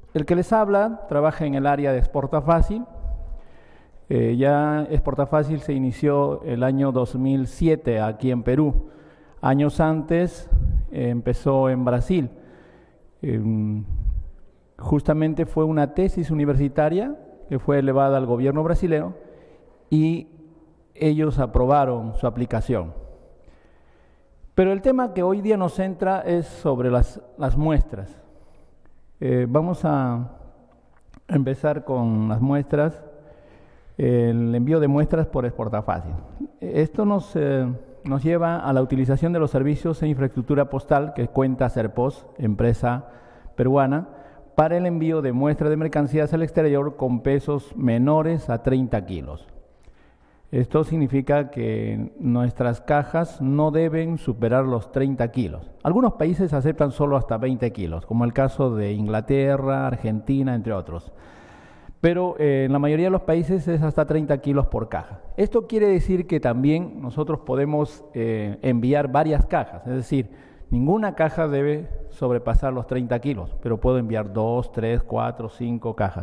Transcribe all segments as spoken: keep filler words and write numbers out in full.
el que les habla trabaja en el área de Exportafácil. Eh, ya Exportafácil se inició el año dos mil siete aquí en Perú. Años antes eh, empezó en Brasil. Eh, justamente fue una tesis universitaria que fue elevada al gobierno brasileño y ellos aprobaron su aplicación. Pero el tema que hoy día nos centra es sobre las, las muestras. Eh, vamos a empezar con las muestras, el envío de muestras por Exportafácil. Esto nos, eh, nos lleva a la utilización de los servicios e infraestructura postal que cuenta Serpos, empresa peruana, para el envío de muestras de mercancías al exterior con pesos menores a treinta kilos. Esto significa que nuestras cajas no deben superar los treinta kilos. Algunos países aceptan solo hasta veinte kilos, como el caso de Inglaterra, Argentina, entre otros. Pero eh, en la mayoría de los países es hasta treinta kilos por caja. Esto quiere decir que también nosotros podemos eh, enviar varias cajas, es decir, ninguna caja debe sobrepasar los treinta kilos, pero puedo enviar dos, tres, cuatro, cinco cajas.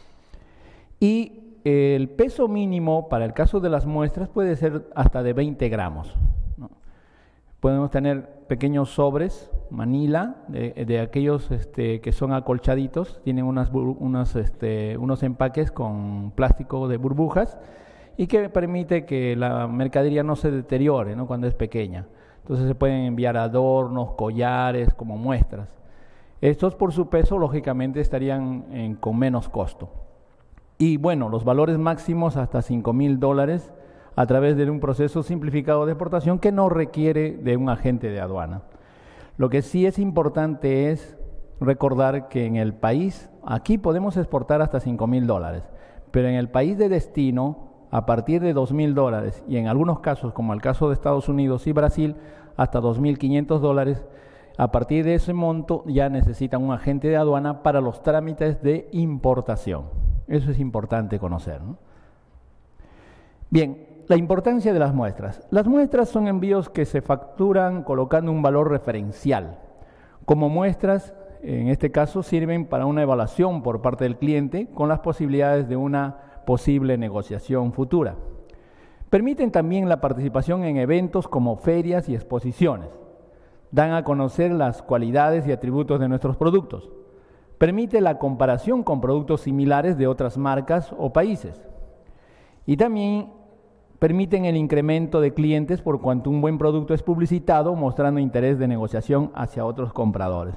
Y el peso mínimo para el caso de las muestras puede ser hasta de veinte gramos, ¿no? Podemos tener pequeños sobres, manila, de, de aquellos este, que son acolchaditos, tienen unas, unas, este, unos empaques con plástico de burbujas y que permite que la mercadería no se deteriore, ¿no?, cuando es pequeña. Entonces se pueden enviar adornos, collares como muestras. Estos por su peso lógicamente estarían en, con menos costo. Y bueno, los valores máximos hasta cinco mil dólares a través de un proceso simplificado de exportación que no requiere de un agente de aduana. Lo que sí es importante es recordar que en el país, aquí podemos exportar hasta cinco mil dólares, pero en el país de destino, a partir de dos mil dólares y en algunos casos, como el caso de Estados Unidos y Brasil, hasta dos mil quinientos dólares, a partir de ese monto ya necesitan un agente de aduana para los trámites de importación. Eso es importante conocer, ¿no? Bien, la importancia de las muestras. Las muestras son envíos que se facturan colocando un valor referencial. Como muestras, en este caso, sirven para una evaluación por parte del cliente con las posibilidades de una posible negociación futura. Permiten también la participación en eventos como ferias y exposiciones. Dan a conocer las cualidades y atributos de nuestros productos. Permite la comparación con productos similares de otras marcas o países. Y también permiten el incremento de clientes por cuanto un buen producto es publicitado, mostrando interés de negociación hacia otros compradores.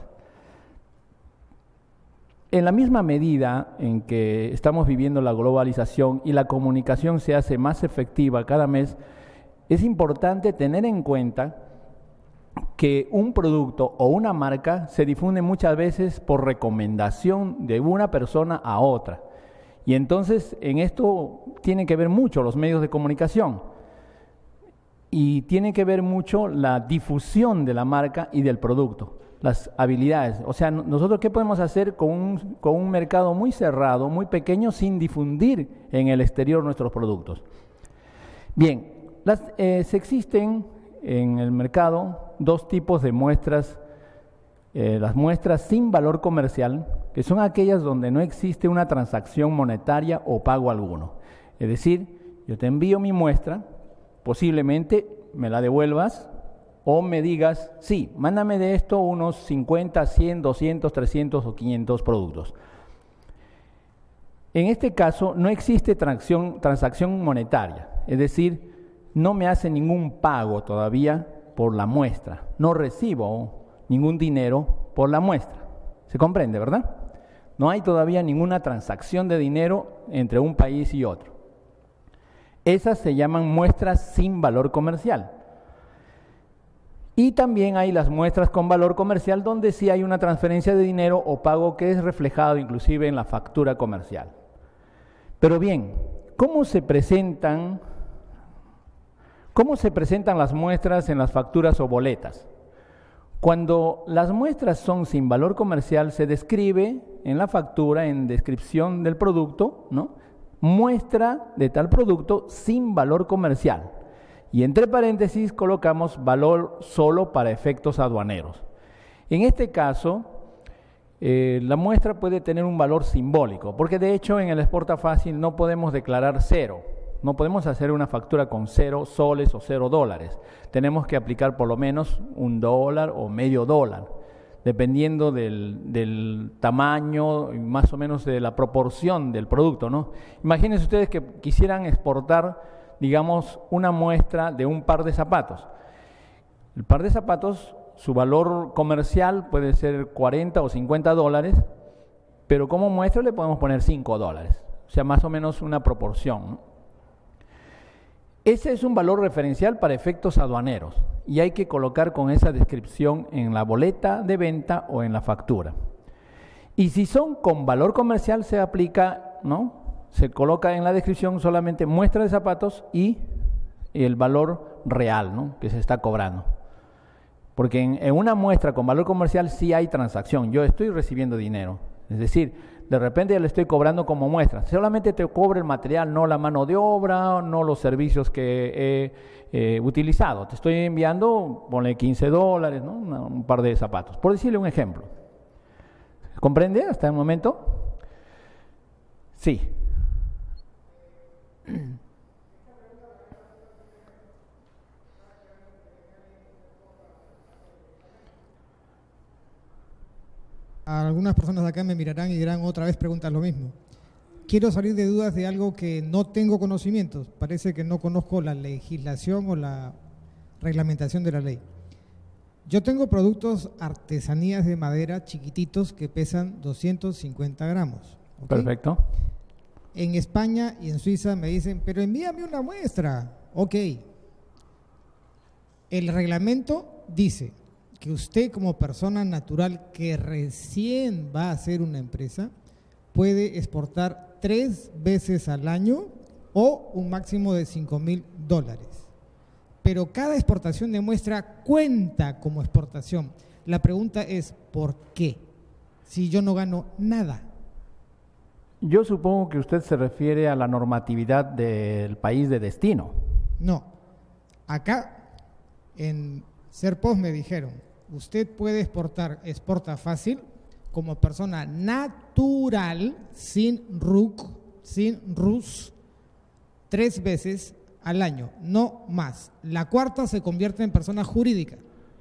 En la misma medida en que estamos viviendo la globalización y la comunicación se hace más efectiva cada mes, es importante tener en cuenta que un producto o una marca se difunde muchas veces por recomendación de una persona a otra. Y entonces en esto tienen que ver mucho los medios de comunicación y tiene que ver mucho la difusión de la marca y del producto, las habilidades. O sea, nosotros ¿qué podemos hacer con un, con un mercado muy cerrado, muy pequeño, sin difundir en el exterior nuestros productos? Bien, las, eh, se existen en el mercado dos tipos de muestras, eh, las muestras sin valor comercial, que son aquellas donde no existe una transacción monetaria o pago alguno. Es decir, yo te envío mi muestra, posiblemente me la devuelvas o me digas, sí, mándame de esto unos cincuenta, cien, doscientos, trescientos o quinientos productos. En este caso no existe transacción, transacción monetaria, es decir, no me hace ningún pago todavía por la muestra, no recibo ningún dinero por la muestra. ¿Se comprende, verdad? No hay todavía ninguna transacción de dinero entre un país y otro. Esas se llaman muestras sin valor comercial. Y también hay las muestras con valor comercial donde sí hay una transferencia de dinero o pago que es reflejado inclusive en la factura comercial. Pero bien, ¿cómo se presentan ¿Cómo se presentan las muestras en las facturas o boletas? Cuando las muestras son sin valor comercial, se describe en la factura, en descripción del producto, ¿no?, muestra de tal producto sin valor comercial. Y entre paréntesis colocamos valor solo para efectos aduaneros. En este caso, Eh, la muestra puede tener un valor simbólico, porque de hecho en el Exporta Fácil no podemos declarar cero, no podemos hacer una factura con cero soles o cero dólares, tenemos que aplicar por lo menos un dólar o medio dólar, dependiendo del, del tamaño y más o menos de la proporción del producto, ¿no? Imagínense ustedes que quisieran exportar, digamos, una muestra de un par de zapatos. El par de zapatos, su valor comercial puede ser cuarenta o cincuenta dólares, pero como muestra le podemos poner cinco dólares, o sea, más o menos una proporción, ¿no? Ese es un valor referencial para efectos aduaneros y hay que colocar con esa descripción en la boleta de venta o en la factura. Y si son con valor comercial se aplica, ¿no? Se coloca en la descripción solamente muestra de zapatos y el valor real, ¿no?, que se está cobrando. Porque en, en una muestra con valor comercial sí hay transacción, yo estoy recibiendo dinero, es decir, de repente le estoy cobrando como muestra, solamente te cobro el material, no la mano de obra, no los servicios que he eh, utilizado, te estoy enviando, ponle quince dólares, ¿no?, Una, un par de zapatos, por decirle un ejemplo. ¿Comprende hasta el momento? Sí. Algunas personas de acá me mirarán y dirán otra vez preguntas lo mismo. Quiero salir de dudas de algo que no tengo conocimientos. Parece que no conozco la legislación o la reglamentación de la ley. Yo tengo productos artesanías de madera chiquititos que pesan doscientos cincuenta gramos. ¿Okay? Perfecto. En España y en Suiza me dicen, pero envíame una muestra. Ok. El reglamento dice que usted como persona natural que recién va a hacer una empresa puede exportar tres veces al año o un máximo de cinco mil dólares. Pero cada exportación de muestra cuenta como exportación. La pregunta es, ¿por qué? Si yo no gano nada. Yo supongo que usted se refiere a la normatividad del país de destino. No. Acá en Serpos me dijeron, usted puede exportar, exporta fácil como persona natural, sin R U C, sin R U S, tres veces al año, no más. La cuarta se convierte en persona jurídica.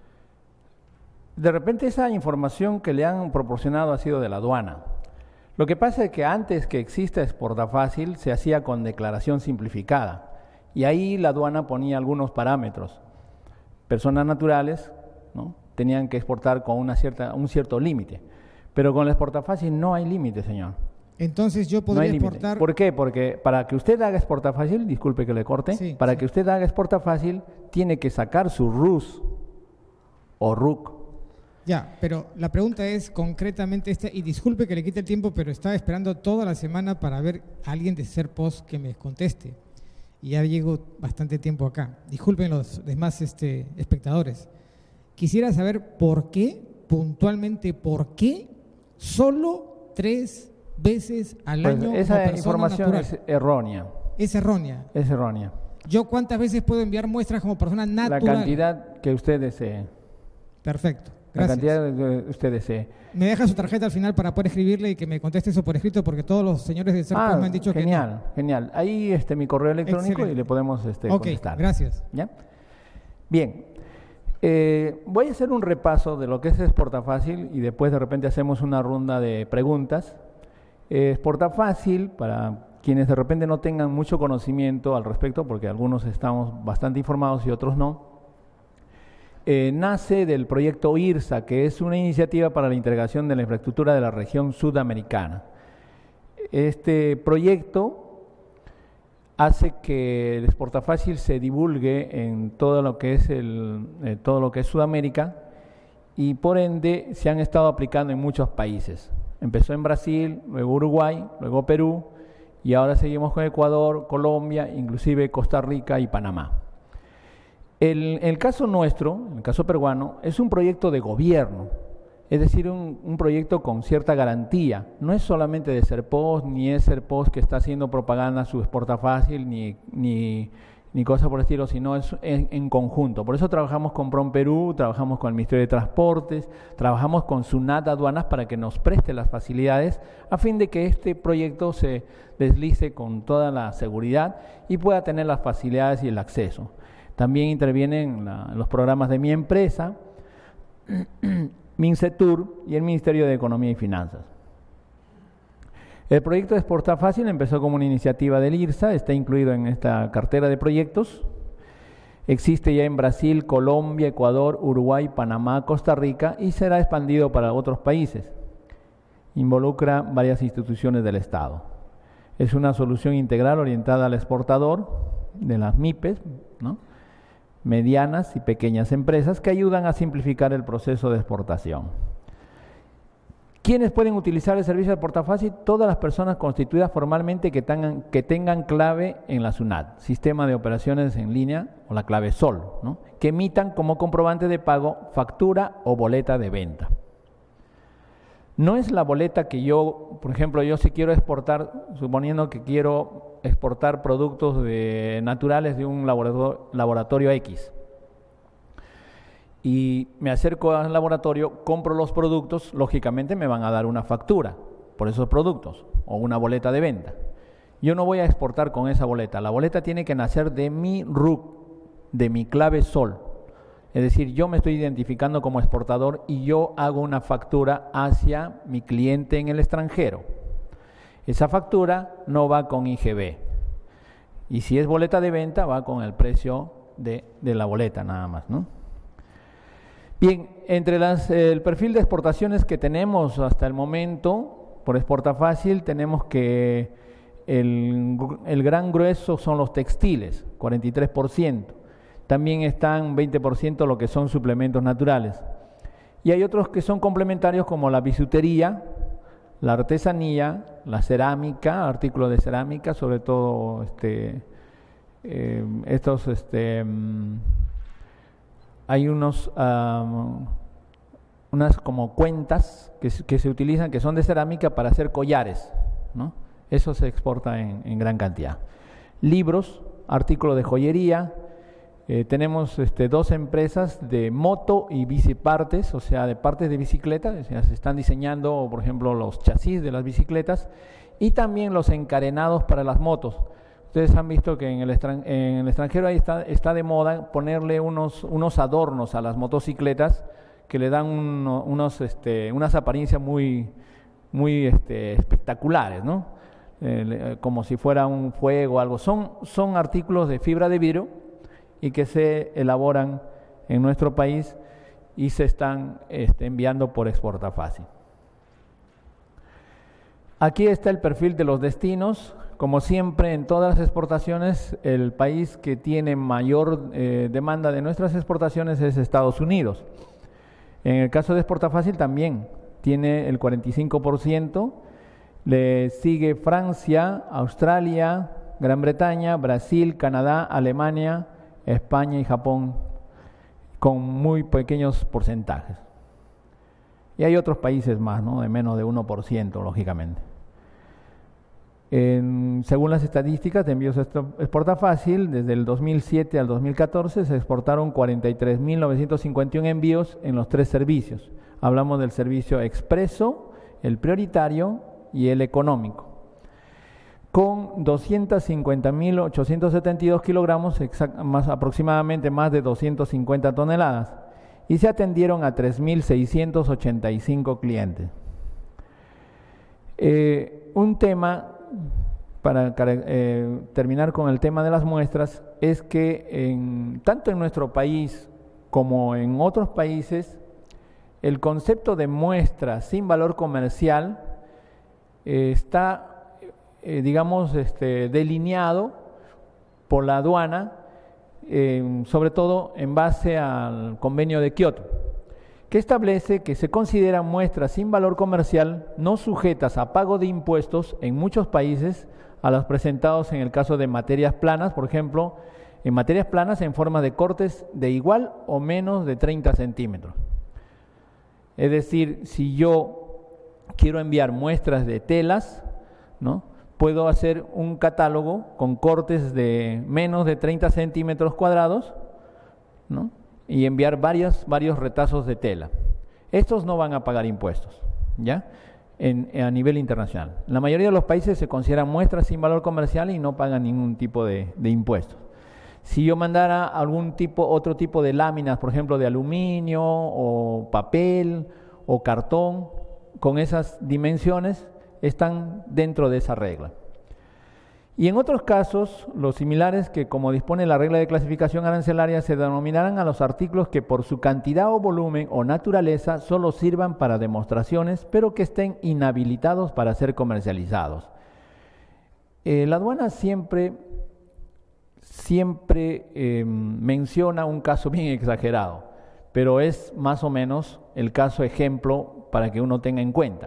De repente esa información que le han proporcionado ha sido de la aduana. Lo que pasa es que antes que exista Exporta Fácil se hacía con declaración simplificada y ahí la aduana ponía algunos parámetros. Personas naturales, ¿no?, tenían que exportar con una cierta, un cierto límite, pero con el Exporta Fácil no hay límite, señor. Entonces yo podría no exportar... ¿Por qué? Porque para que usted haga Exporta Fácil, disculpe que le corte, sí, para sí. que usted haga Exporta Fácil tiene que sacar su R U S o R U C. Ya, pero la pregunta es concretamente esta, y disculpe que le quite el tiempo, pero estaba esperando toda la semana para ver a alguien de Serpos que me conteste. Y ya llego bastante tiempo acá. Disculpen los demás este, espectadores. Quisiera saber por qué, puntualmente por qué, solo tres veces al Pues año esa como persona información natural. es errónea. Es errónea. Es errónea. ¿Yo cuántas veces puedo enviar muestras como persona natural? La cantidad que usted desee. Perfecto. La Gracias. cantidad que usted desee. Me deja su tarjeta al final para poder escribirle y que me conteste eso por escrito, porque todos los señores de Serpos Ah, me han dicho genial, que no. genial. Ahí este mi correo electrónico Excelente. y le podemos este, Ok, contestar. gracias. ¿Ya? Bien. Eh, voy a hacer un repaso de lo que es Exporta Fácil y después de repente hacemos una ronda de preguntas. Eh, Exporta Fácil, para quienes de repente no tengan mucho conocimiento al respecto, porque algunos estamos bastante informados y otros no, Eh, nace del proyecto IRSA, que es una iniciativa para la integración de la infraestructura de la región sudamericana. Este proyecto hace que el Exporta Fácil se divulgue en todo lo que es el, eh, todo lo que es Sudamérica y por ende se han estado aplicando en muchos países. Empezó en Brasil, luego Uruguay, luego Perú y ahora seguimos con Ecuador, Colombia, inclusive Costa Rica y Panamá. El, el caso nuestro, el caso peruano, es un proyecto de gobierno, es decir, un, un proyecto con cierta garantía. No es solamente de Serpos, ni es Serpos que está haciendo propaganda a su Exporta Fácil, ni, ni ni cosas por el estilo, sino es en, en conjunto. Por eso trabajamos con PROMPERÚ, trabajamos con el Ministerio de Transportes, trabajamos con SUNAT Aduanas para que nos preste las facilidades a fin de que este proyecto se deslice con toda la seguridad y pueda tener las facilidades y el acceso. También intervienen la, los programas de Mi Empresa, MINCETUR y el Ministerio de Economía y Finanzas. El proyecto de Exporta Fácil empezó como una iniciativa del IRSA, está incluido en esta cartera de proyectos. Existe ya en Brasil, Colombia, Ecuador, Uruguay, Panamá, Costa Rica y será expandido para otros países. Involucra varias instituciones del Estado. Es una solución integral orientada al exportador de las MIPES, ¿no?, medianas y pequeñas empresas que ayudan a simplificar el proceso de exportación. ¿Quiénes pueden utilizar el servicio de Exporta Fácil? Todas las personas constituidas formalmente que tengan, que tengan clave en la SUNAT, Sistema de Operaciones en Línea, o la clave S O L, ¿no?, que emitan como comprobante de pago factura o boleta de venta. No es la boleta que yo, por ejemplo, yo si quiero exportar, suponiendo que quiero exportar productos de, naturales de un laboratorio, laboratorio X, y me acerco al laboratorio, compro los productos, lógicamente me van a dar una factura por esos productos o una boleta de venta. Yo no voy a exportar con esa boleta, la boleta tiene que nacer de mi R U C, de mi clave S O L. Es decir, yo me estoy identificando como exportador y yo hago una factura hacia mi cliente en el extranjero. Esa factura no va con I G B. Y si es boleta de venta, va con el precio de, de la boleta nada más, ¿no? Bien, entre las, el perfil de exportaciones que tenemos hasta el momento, por Exporta Fácil, tenemos que el, el gran grueso son los textiles, cuarenta y tres por ciento. También están veinte por ciento lo que son suplementos naturales. Y hay otros que son complementarios como la bisutería, la artesanía, la cerámica, artículos de cerámica, sobre todo este, eh, estos, este, um, hay unos, um, unas como cuentas que, que se utilizan, que son de cerámica para hacer collares, ¿no? Eso se exporta en, en gran cantidad. Libros, artículos de joyería. Eh, tenemos este, dos empresas de moto y bicipartes, o sea, de partes de bicicleta, o sea, se están diseñando, por ejemplo, los chasis de las bicicletas y también los encarenados para las motos. Ustedes han visto que en el, extran en el extranjero ahí está, está de moda ponerle unos, unos adornos a las motocicletas que le dan uno, unos, este, unas apariencias muy, muy este, espectaculares, ¿no? Eh, como si fuera un fuego o algo. Son, son artículos de fibra de vidrio y que se elaboran en nuestro país y se están este, enviando por Exporta Fácil. Aquí está el perfil de los destinos. Como siempre, en todas las exportaciones, el país que tiene mayor eh, demanda de nuestras exportaciones es Estados Unidos. En el caso de Exporta Fácil también tiene el cuarenta y cinco por ciento, le sigue Francia, Australia, Gran Bretaña, Brasil, Canadá, Alemania, España y Japón, con muy pequeños porcentajes. Y hay otros países más, ¿no?, de menos de uno por ciento, lógicamente. En, según las estadísticas de envíos Exporta Fácil, desde el dos mil siete al dos mil catorce se exportaron cuarenta y tres mil novecientos cincuenta y uno envíos en los tres servicios. Hablamos del servicio expreso, el prioritario y el económico, con doscientos cincuenta mil ochocientos setenta y dos kilogramos, más, aproximadamente más de doscientas cincuenta toneladas, y se atendieron a tres mil seiscientos ochenta y cinco clientes. Eh, un tema, para eh, terminar con el tema de las muestras, es que en, tanto en nuestro país como en otros países, el concepto de muestra sin valor comercial eh, está Eh, digamos, este, delineado por la aduana, eh, sobre todo en base al convenio de Kioto, que establece que se consideran muestras sin valor comercial no sujetas a pago de impuestos en muchos países a las presentados en el caso de materias planas, por ejemplo, en materias planas en forma de cortes de igual o menos de treinta centímetros. Es decir, si yo quiero enviar muestras de telas, ¿no?, puedo hacer un catálogo con cortes de menos de treinta centímetros cuadrados, ¿no? Y enviar varios, varios retazos de tela. Estos no van a pagar impuestos, ¿ya? En, a nivel internacional. En la mayoría de los países se consideran muestras sin valor comercial y no pagan ningún tipo de, de impuestos. Si yo mandara algún tipo, otro tipo de láminas, por ejemplo de aluminio o papel o cartón, con esas dimensiones, están dentro de esa regla. Y en otros casos, los similares que, como dispone la regla de clasificación arancelaria, se denominarán a los artículos que por su cantidad o volumen o naturaleza solo sirvan para demostraciones, pero que estén inhabilitados para ser comercializados. Eh, la aduana siempre, siempre eh, menciona un caso bien exagerado, pero es más o menos el caso ejemplo para que uno tenga en cuenta.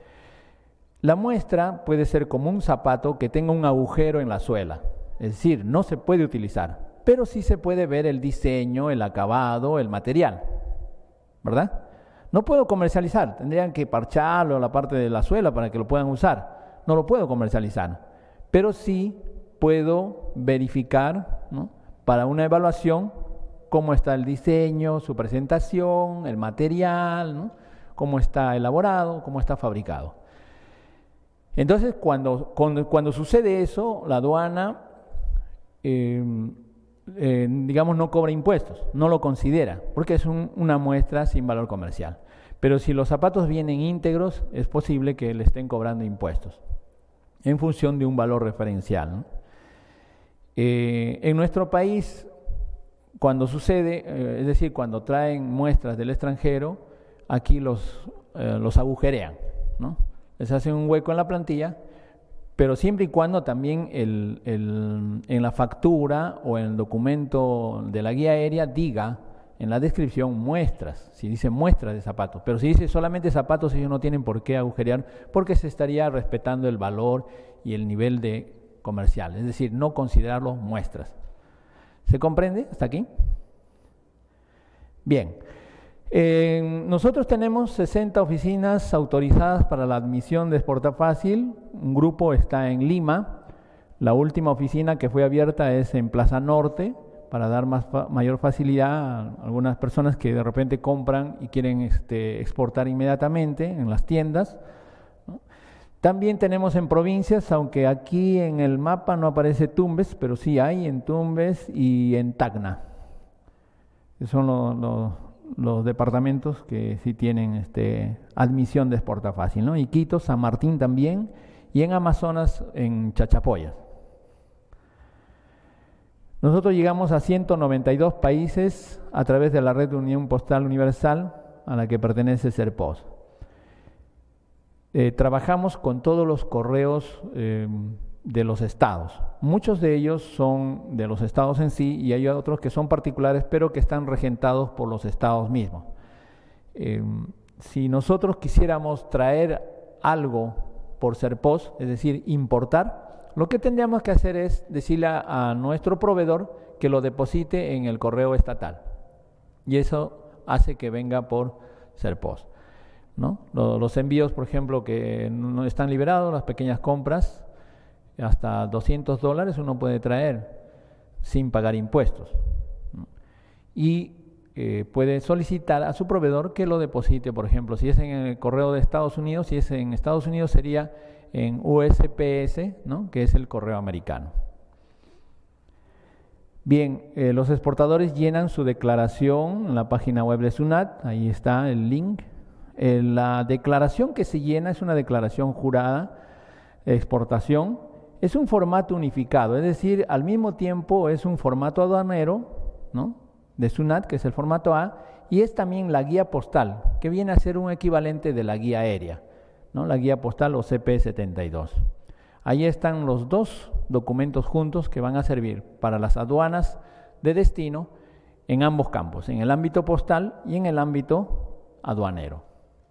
La muestra puede ser como un zapato que tenga un agujero en la suela, es decir, no se puede utilizar, pero sí se puede ver el diseño, el acabado, el material, ¿verdad? No puedo comercializar, tendrían que parcharlo la parte de la suela para que lo puedan usar, no lo puedo comercializar, pero sí puedo verificar, ¿no?, para una evaluación cómo está el diseño, su presentación, el material, ¿no?, cómo está elaborado, cómo está fabricado. Entonces, cuando, cuando, cuando sucede eso, la aduana, eh, eh, digamos, no cobra impuestos, no lo considera, porque es un, una muestra sin valor comercial. Pero si los zapatos vienen íntegros, es posible que le estén cobrando impuestos, en función de un valor referencial, ¿no? Eh, en nuestro país, cuando sucede, eh, es decir, cuando traen muestras del extranjero, aquí los, eh, los agujerean, ¿no? Les hacen un hueco en la plantilla, pero siempre y cuando también el, el, en la factura o en el documento de la guía aérea diga en la descripción muestras, si dice muestras de zapatos, pero si dice solamente zapatos, ellos no tienen por qué agujerear, porque se estaría respetando el valor y el nivel de comercial, es decir, no considerarlos muestras. ¿Se comprende hasta aquí? Bien. Eh, nosotros tenemos sesenta oficinas autorizadas para la admisión de Exportafácil. Un grupo está en Lima. La última oficina que fue abierta es en Plaza Norte, para dar más fa- mayor facilidad a algunas personas que de repente compran y quieren este, exportar inmediatamente en las tiendas, ¿no? También tenemos en provincias, aunque aquí en el mapa no aparece Tumbes, pero sí hay en Tumbes y en Tacna. Esos son los... los los departamentos que sí tienen este, admisión de Exportafácil, ¿no? Iquitos, San Martín también, y en Amazonas, en Chachapoyas. Nosotros llegamos a ciento noventa y dos países a través de la red de Unión Postal Universal, a la que pertenece Serpos. Eh, trabajamos con todos los correos eh, de los estados. Muchos de ellos son de los estados en sí y hay otros que son particulares, pero que están regentados por los estados mismos. Eh, si nosotros quisiéramos traer algo por Serpos, es decir, importar, lo que tendríamos que hacer es decirle a, a nuestro proveedor que lo deposite en el correo estatal. Y eso hace que venga por Serpos, ¿no? Los, los envíos, por ejemplo, que no están liberados, las pequeñas compras, hasta doscientos dólares uno puede traer sin pagar impuestos, ¿no? Y eh, puede solicitar a su proveedor que lo deposite, por ejemplo, si es en el correo de Estados Unidos, si es en Estados Unidos sería en U S P S, ¿no?, que es el correo americano. Bien, eh, los exportadores llenan su declaración en la página web de SUNAT, ahí está el link. Eh, la declaración que se llena es una declaración jurada de exportación. Es un formato unificado, es decir, al mismo tiempo es un formato aduanero, ¿no?, de SUNAT, que es el formato A, y es también la guía postal, que viene a ser un equivalente de la guía aérea, ¿no?, la guía postal o C P setenta y dos. Ahí están los dos documentos juntos que van a servir para las aduanas de destino en ambos campos, en el ámbito postal y en el ámbito aduanero.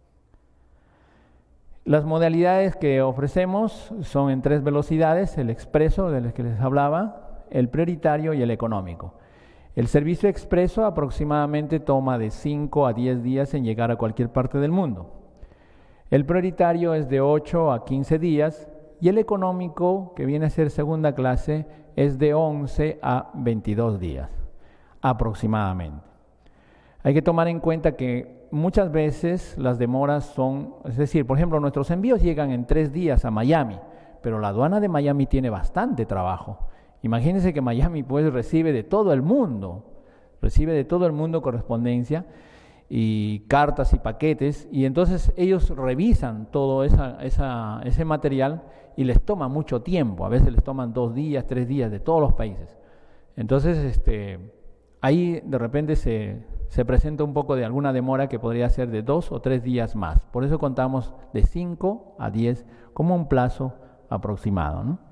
Las modalidades que ofrecemos son en tres velocidades: el expreso, del que les hablaba, el prioritario y el económico. El servicio expreso aproximadamente toma de cinco a diez días en llegar a cualquier parte del mundo. El prioritario es de ocho a quince días y el económico, que viene a ser segunda clase, es de once a veintidós días, aproximadamente. Hay que tomar en cuenta que muchas veces las demoras son, es decir, por ejemplo, nuestros envíos llegan en tres días a Miami, pero la aduana de Miami tiene bastante trabajo. Imagínense que Miami pues recibe de todo el mundo, recibe de todo el mundo correspondencia y cartas y paquetes, y entonces ellos revisan todo esa, esa, ese material y les toma mucho tiempo, a veces les toman dos días, tres días de todos los países. Entonces este, ahí de repente se, se presenta un poco de alguna demora que podría ser de dos o tres días más. Por eso contamos de cinco a diez como un plazo aproximado, ¿no?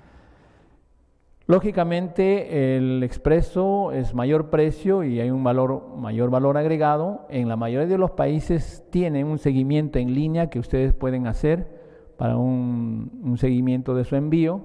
Lógicamente el expreso es mayor precio y hay un valor, mayor valor agregado. En la mayoría de los países tiene un seguimiento en línea que ustedes pueden hacer para un, un seguimiento de su envío.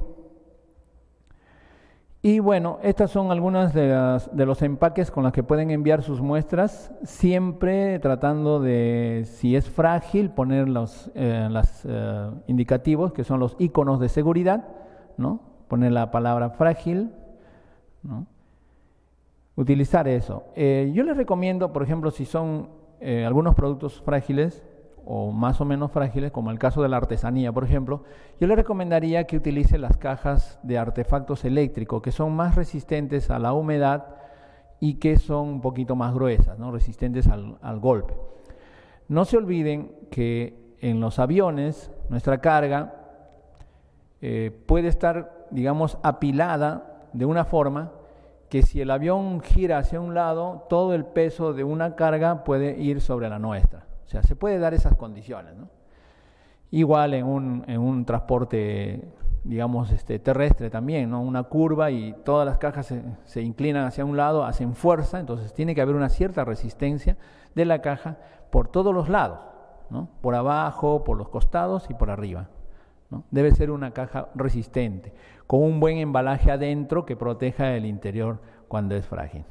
Y bueno, estas son algunas de, las, de los empaques con los que pueden enviar sus muestras, siempre tratando de, si es frágil, poner los eh, las, eh, indicativos, que son los iconos de seguridad, ¿no? Poner la palabra frágil, ¿no? Utilizar eso. Eh, yo les recomiendo, por ejemplo, si son eh, algunos productos frágiles o más o menos frágiles, como el caso de la artesanía, por ejemplo, yo les recomendaría que utilice las cajas de artefactos eléctricos, que son más resistentes a la humedad y que son un poquito más gruesas, ¿no? Resistentes al, al golpe. No se olviden que en los aviones nuestra carga eh, puede estar, digamos, apilada de una forma que si el avión gira hacia un lado, todo el peso de una carga puede ir sobre la nuestra. O sea, se puede dar esas condiciones, ¿no? Igual en un, en un transporte, digamos, este, terrestre también, ¿no? Una curva y todas las cajas se, se inclinan hacia un lado, hacen fuerza, entonces tiene que haber una cierta resistencia de la caja por todos los lados, ¿no? Por abajo, por los costados y por arriba, ¿no? Debe ser una caja resistente, con un buen embalaje adentro que proteja el interior cuando es frágil.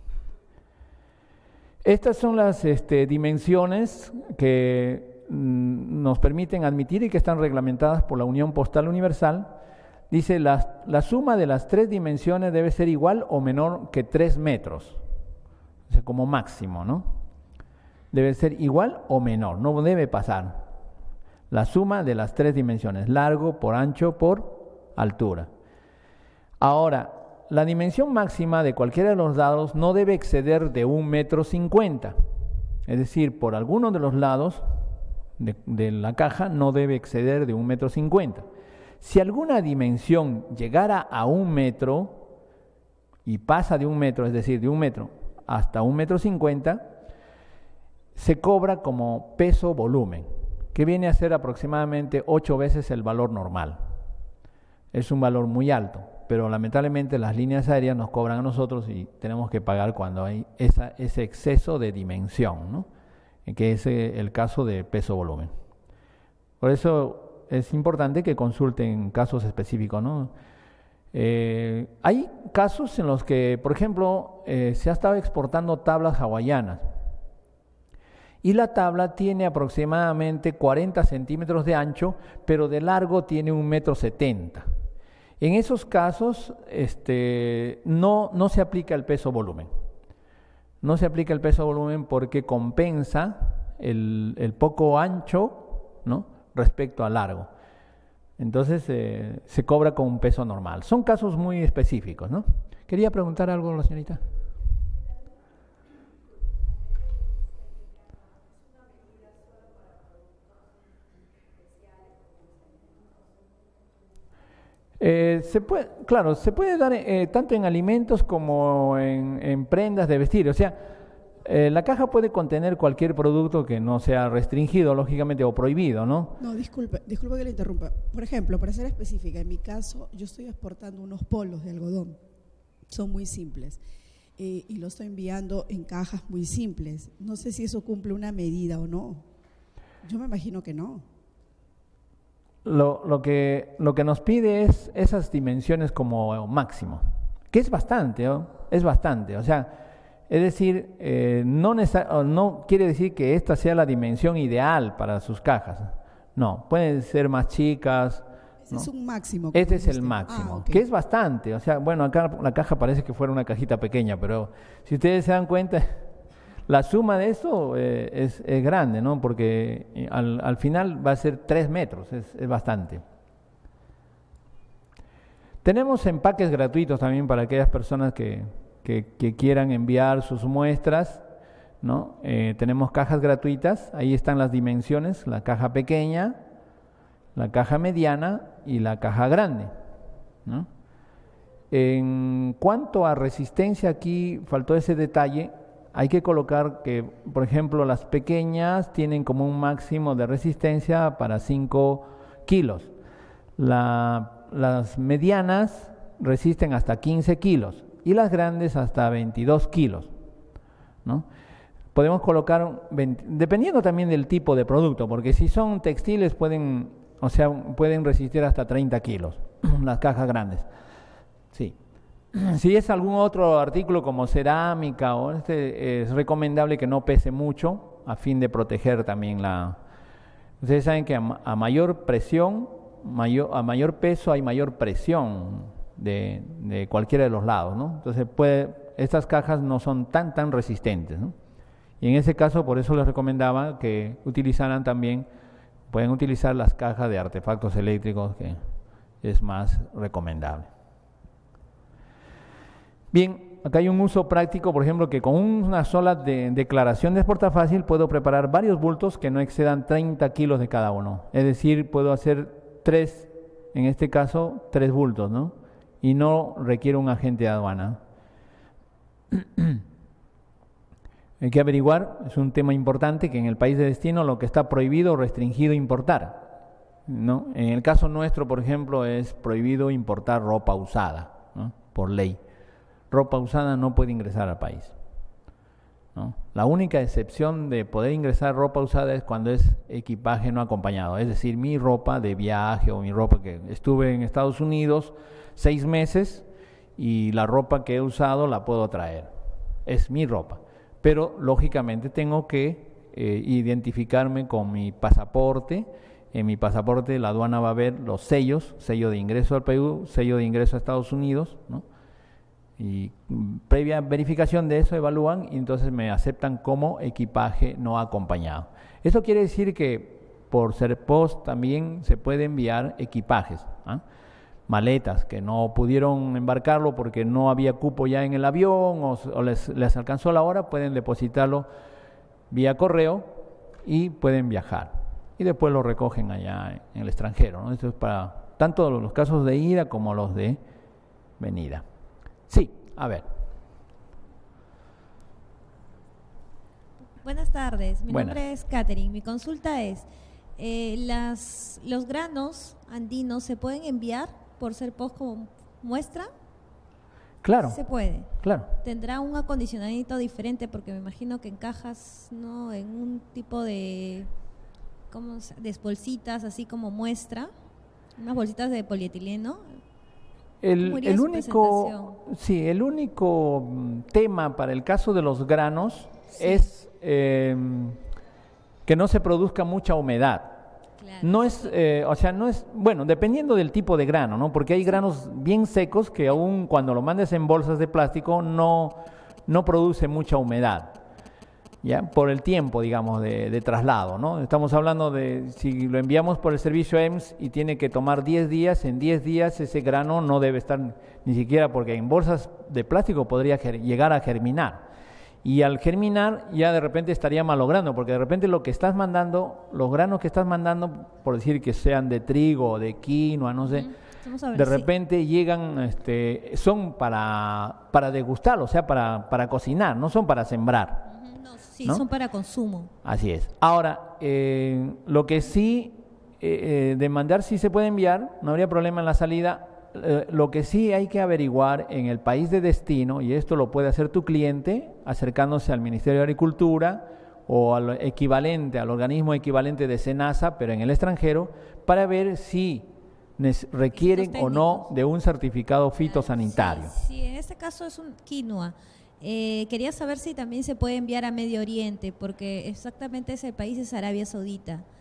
Estas son las este, dimensiones que mm, nos permiten admitir y que están reglamentadas por la Unión Postal Universal. Dice, la, la suma de las tres dimensiones debe ser igual o menor que tres metros, o sea, como máximo, ¿no? Debe ser igual o menor, no debe pasar. La suma de las tres dimensiones, largo por ancho por altura. Ahora, la dimensión máxima de cualquiera de los lados no debe exceder de un metro cincuenta. Es decir, por alguno de los lados de, de la caja no debe exceder de un metro cincuenta. Si alguna dimensión llegara a un metro y pasa de un metro, es decir, de un metro hasta un metro cincuenta, se cobra como peso volumen, que viene a ser aproximadamente ocho veces el valor normal. Es un valor muy alto, pero lamentablemente las líneas aéreas nos cobran a nosotros y tenemos que pagar cuando hay esa, ese exceso de dimensión, ¿no? Que es el caso de peso-volumen. Por eso es importante que consulten casos específicos, ¿no? Eh, hay casos en los que, por ejemplo, eh, se ha estado exportando tablas hawaianas y la tabla tiene aproximadamente cuarenta centímetros de ancho, pero de largo tiene un metro setenta. En esos casos este, no, no se aplica el peso-volumen. No se aplica el peso-volumen porque compensa el, el poco ancho, ¿no?, respecto al largo. Entonces eh, se cobra con un peso normal. Son casos muy específicos, ¿no? Quería preguntar algo a la señorita. Eh, se puede, claro, se puede dar eh, tanto en alimentos como en, en prendas de vestir. O sea, eh, la caja puede contener cualquier producto que no sea restringido, lógicamente, o prohibido, ¿no? No, disculpe, disculpe que le interrumpa. Por ejemplo, para ser específica, en mi caso, yo estoy exportando unos polos de algodón. Son muy simples. Eh, y lo estoy enviando en cajas muy simples. No sé si eso cumple una medida o no. Yo me imagino que no. Lo, lo, que, lo que nos pide es esas dimensiones como máximo, que es bastante, ¿no? Es bastante, o sea, es decir, eh, no, no quiere decir que esta sea la dimensión ideal para sus cajas, no, pueden ser más chicas, Ese ¿no? es un máximo. Este es el usted. máximo, Ah, okay. que es bastante. O sea, bueno, acá la caja parece que fuera una cajita pequeña, pero si ustedes se dan cuenta, la suma de eso eh, es, es grande, ¿no? Porque al, al final va a ser tres metros, es, es bastante. Tenemos empaques gratuitos también para aquellas personas que, que, que quieran enviar sus muestras, ¿no? Eh, tenemos cajas gratuitas, ahí están las dimensiones, la caja pequeña, la caja mediana y la caja grande, ¿no? En cuanto a resistencia, aquí faltó ese detalle. Hay que colocar que, por ejemplo, las pequeñas tienen como un máximo de resistencia para cinco kilos. La, las medianas resisten hasta quince kilos y las grandes hasta veintidós kilos, ¿no? Podemos colocar, veinte, dependiendo también del tipo de producto, porque si son textiles pueden, o sea, pueden resistir hasta treinta kilos, las cajas grandes. Sí. Si es algún otro artículo como cerámica o este, es recomendable que no pese mucho a fin de proteger también la... Ustedes saben que a, a mayor presión, mayor, a mayor peso hay mayor presión de, de cualquiera de los lados, ¿no? Entonces puede, estas cajas no son tan tan resistentes, ¿no? Y en ese caso por eso les recomendaba que utilizaran también, pueden utilizar las cajas de artefactos eléctricos, que es más recomendable. Bien, acá hay un uso práctico, por ejemplo, que con una sola de declaración de Exportafácil puedo preparar varios bultos que no excedan treinta kilos de cada uno. Es decir, puedo hacer tres, en este caso, tres bultos, ¿no? Y no requiere un agente de aduana. Hay que averiguar, es un tema importante, que en el país de destino lo que está prohibido o restringido importar, ¿no? En el caso nuestro, por ejemplo, es prohibido importar ropa usada, ¿no? Por ley. Ropa usada no puede ingresar al país, ¿no? La única excepción de poder ingresar ropa usada es cuando es equipaje no acompañado, es decir, mi ropa de viaje o mi ropa que estuve en Estados Unidos seis meses y la ropa que he usado la puedo traer, es mi ropa, pero lógicamente tengo que eh, identificarme con mi pasaporte. En mi pasaporte la aduana va a ver los sellos, sello de ingreso al Perú, sello de ingreso a Estados Unidos, ¿no? Y previa verificación de eso evalúan y entonces me aceptan como equipaje no acompañado. Eso quiere decir que por SERPOS también se puede enviar equipajes, ¿eh? Maletas que no pudieron embarcarlo porque no había cupo ya en el avión o, o les, les alcanzó la hora, pueden depositarlo vía correo y pueden viajar. Y después lo recogen allá en el extranjero, ¿no? Esto es para tanto los casos de ida como los de venida. Sí, a ver. Buenas tardes, mi Buenas. nombre es Catherine. Mi consulta es, eh, las, ¿los granos andinos se pueden enviar por SERPOS como muestra? Claro, Sí se puede. claro. ¿Tendrá un acondicionamiento diferente? Porque me imagino que en cajas, no, en un tipo de, ¿cómo se, de bolsitas, así como muestra, unas bolsitas de polietileno. El, ¿Cómo iría el su único, presentación? sí, el único mm, tema para el caso de los granos Sí. es eh, que no se produzca mucha humedad. Claro. No es, eh, o sea, no es, bueno, dependiendo del tipo de grano, ¿no? Porque hay granos bien secos que aún cuando lo mandes en bolsas de plástico no, no produce mucha humedad, ¿ya? Por el tiempo, digamos, de, de traslado, ¿no? Estamos hablando de, si lo enviamos por el servicio E M S y tiene que tomar diez días, en diez días ese grano no debe estar ni siquiera, porque en bolsas de plástico podría ger- llegar a germinar. Y al germinar ya de repente estaría malogrando, porque de repente lo que estás mandando, los granos que estás mandando, por decir que sean de trigo o de quinoa, no sé, Ujú. Vamos a ver, de sí. repente llegan, este, son para, para degustar, o sea, para, para cocinar, no son para sembrar. Ujú, no, sí, ¿no? son para consumo. Así es. Ahora, eh, lo que sí, eh, eh, de mandar sí se puede enviar, no habría problema en la salida. Eh, lo que sí hay que averiguar en el país de destino, y esto lo puede hacer tu cliente acercándose al Ministerio de Agricultura o al equivalente, al organismo equivalente de SENASA, pero en el extranjero, para ver si nes- requieren o no técnicos. de un certificado fitosanitario. Sí, sí, en este caso es un quinoa. Eh, quería saber si también se puede enviar a Medio Oriente, porque exactamente ese país es Arabia Saudita.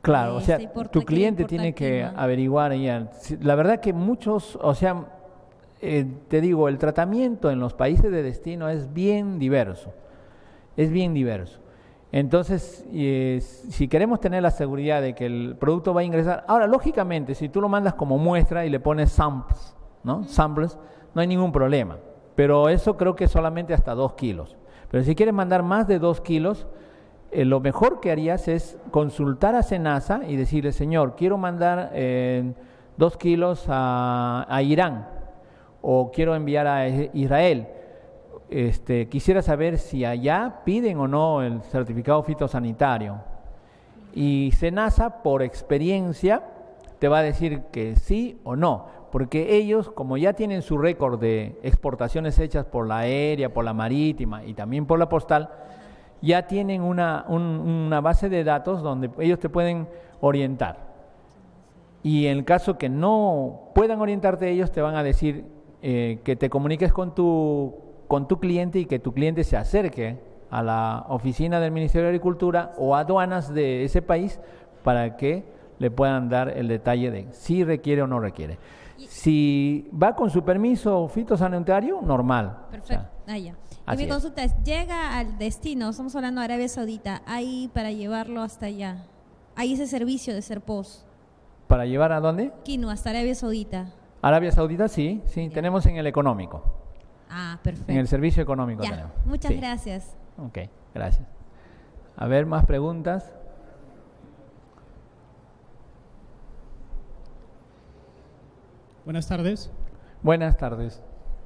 Claro, o sea, Este, importa- tu que cliente importa tiene el que clima. averiguar. Ya. Si- La verdad que muchos, o sea, eh, te digo, el tratamiento en los países de destino es bien diverso, es bien diverso. Entonces, eh, si queremos tener la seguridad de que el producto va a ingresar, ahora, lógicamente, si tú lo mandas como muestra y le pones samples, ¿no? Samples, no hay ningún problema. Pero eso creo que solamente hasta dos kilos. Pero si quieres mandar más de dos kilos, eh, lo mejor que harías es consultar a SENASA y decirle, señor, quiero mandar eh, dos kilos a, a Irán o quiero enviar a Israel. Este, quisiera saber si allá piden o no el certificado fitosanitario. Y SENASA, por experiencia, te va a decir que sí o no, porque ellos, como ya tienen su récord de exportaciones hechas por la aérea, por la marítima y también por la postal, ya tienen una, un, una base de datos donde ellos te pueden orientar. Y en el caso que no puedan orientarte ellos, te van a decir eh, que te comuniques con tu con tu cliente y que tu cliente se acerque a la oficina del Ministerio de Agricultura o aduanas de ese país para que le puedan dar el detalle de si requiere o no requiere. Si va con su permiso fitosanitario, normal. Perfecto. O sea, Ah, ya. Y así mi es. consulta es, llega al destino, estamos hablando de Arabia Saudita, ¿hay para llevarlo hasta allá? ¿Hay ese servicio de Serpos? ¿Para llevar a dónde? Quino, hasta Arabia Saudita. Arabia Saudita, sí, sí, tenemos en el económico, Ah, perfecto. en el servicio económico Ya, tenemos. muchas Sí. gracias. Ok, gracias. A ver, más preguntas. Buenas tardes. Buenas tardes.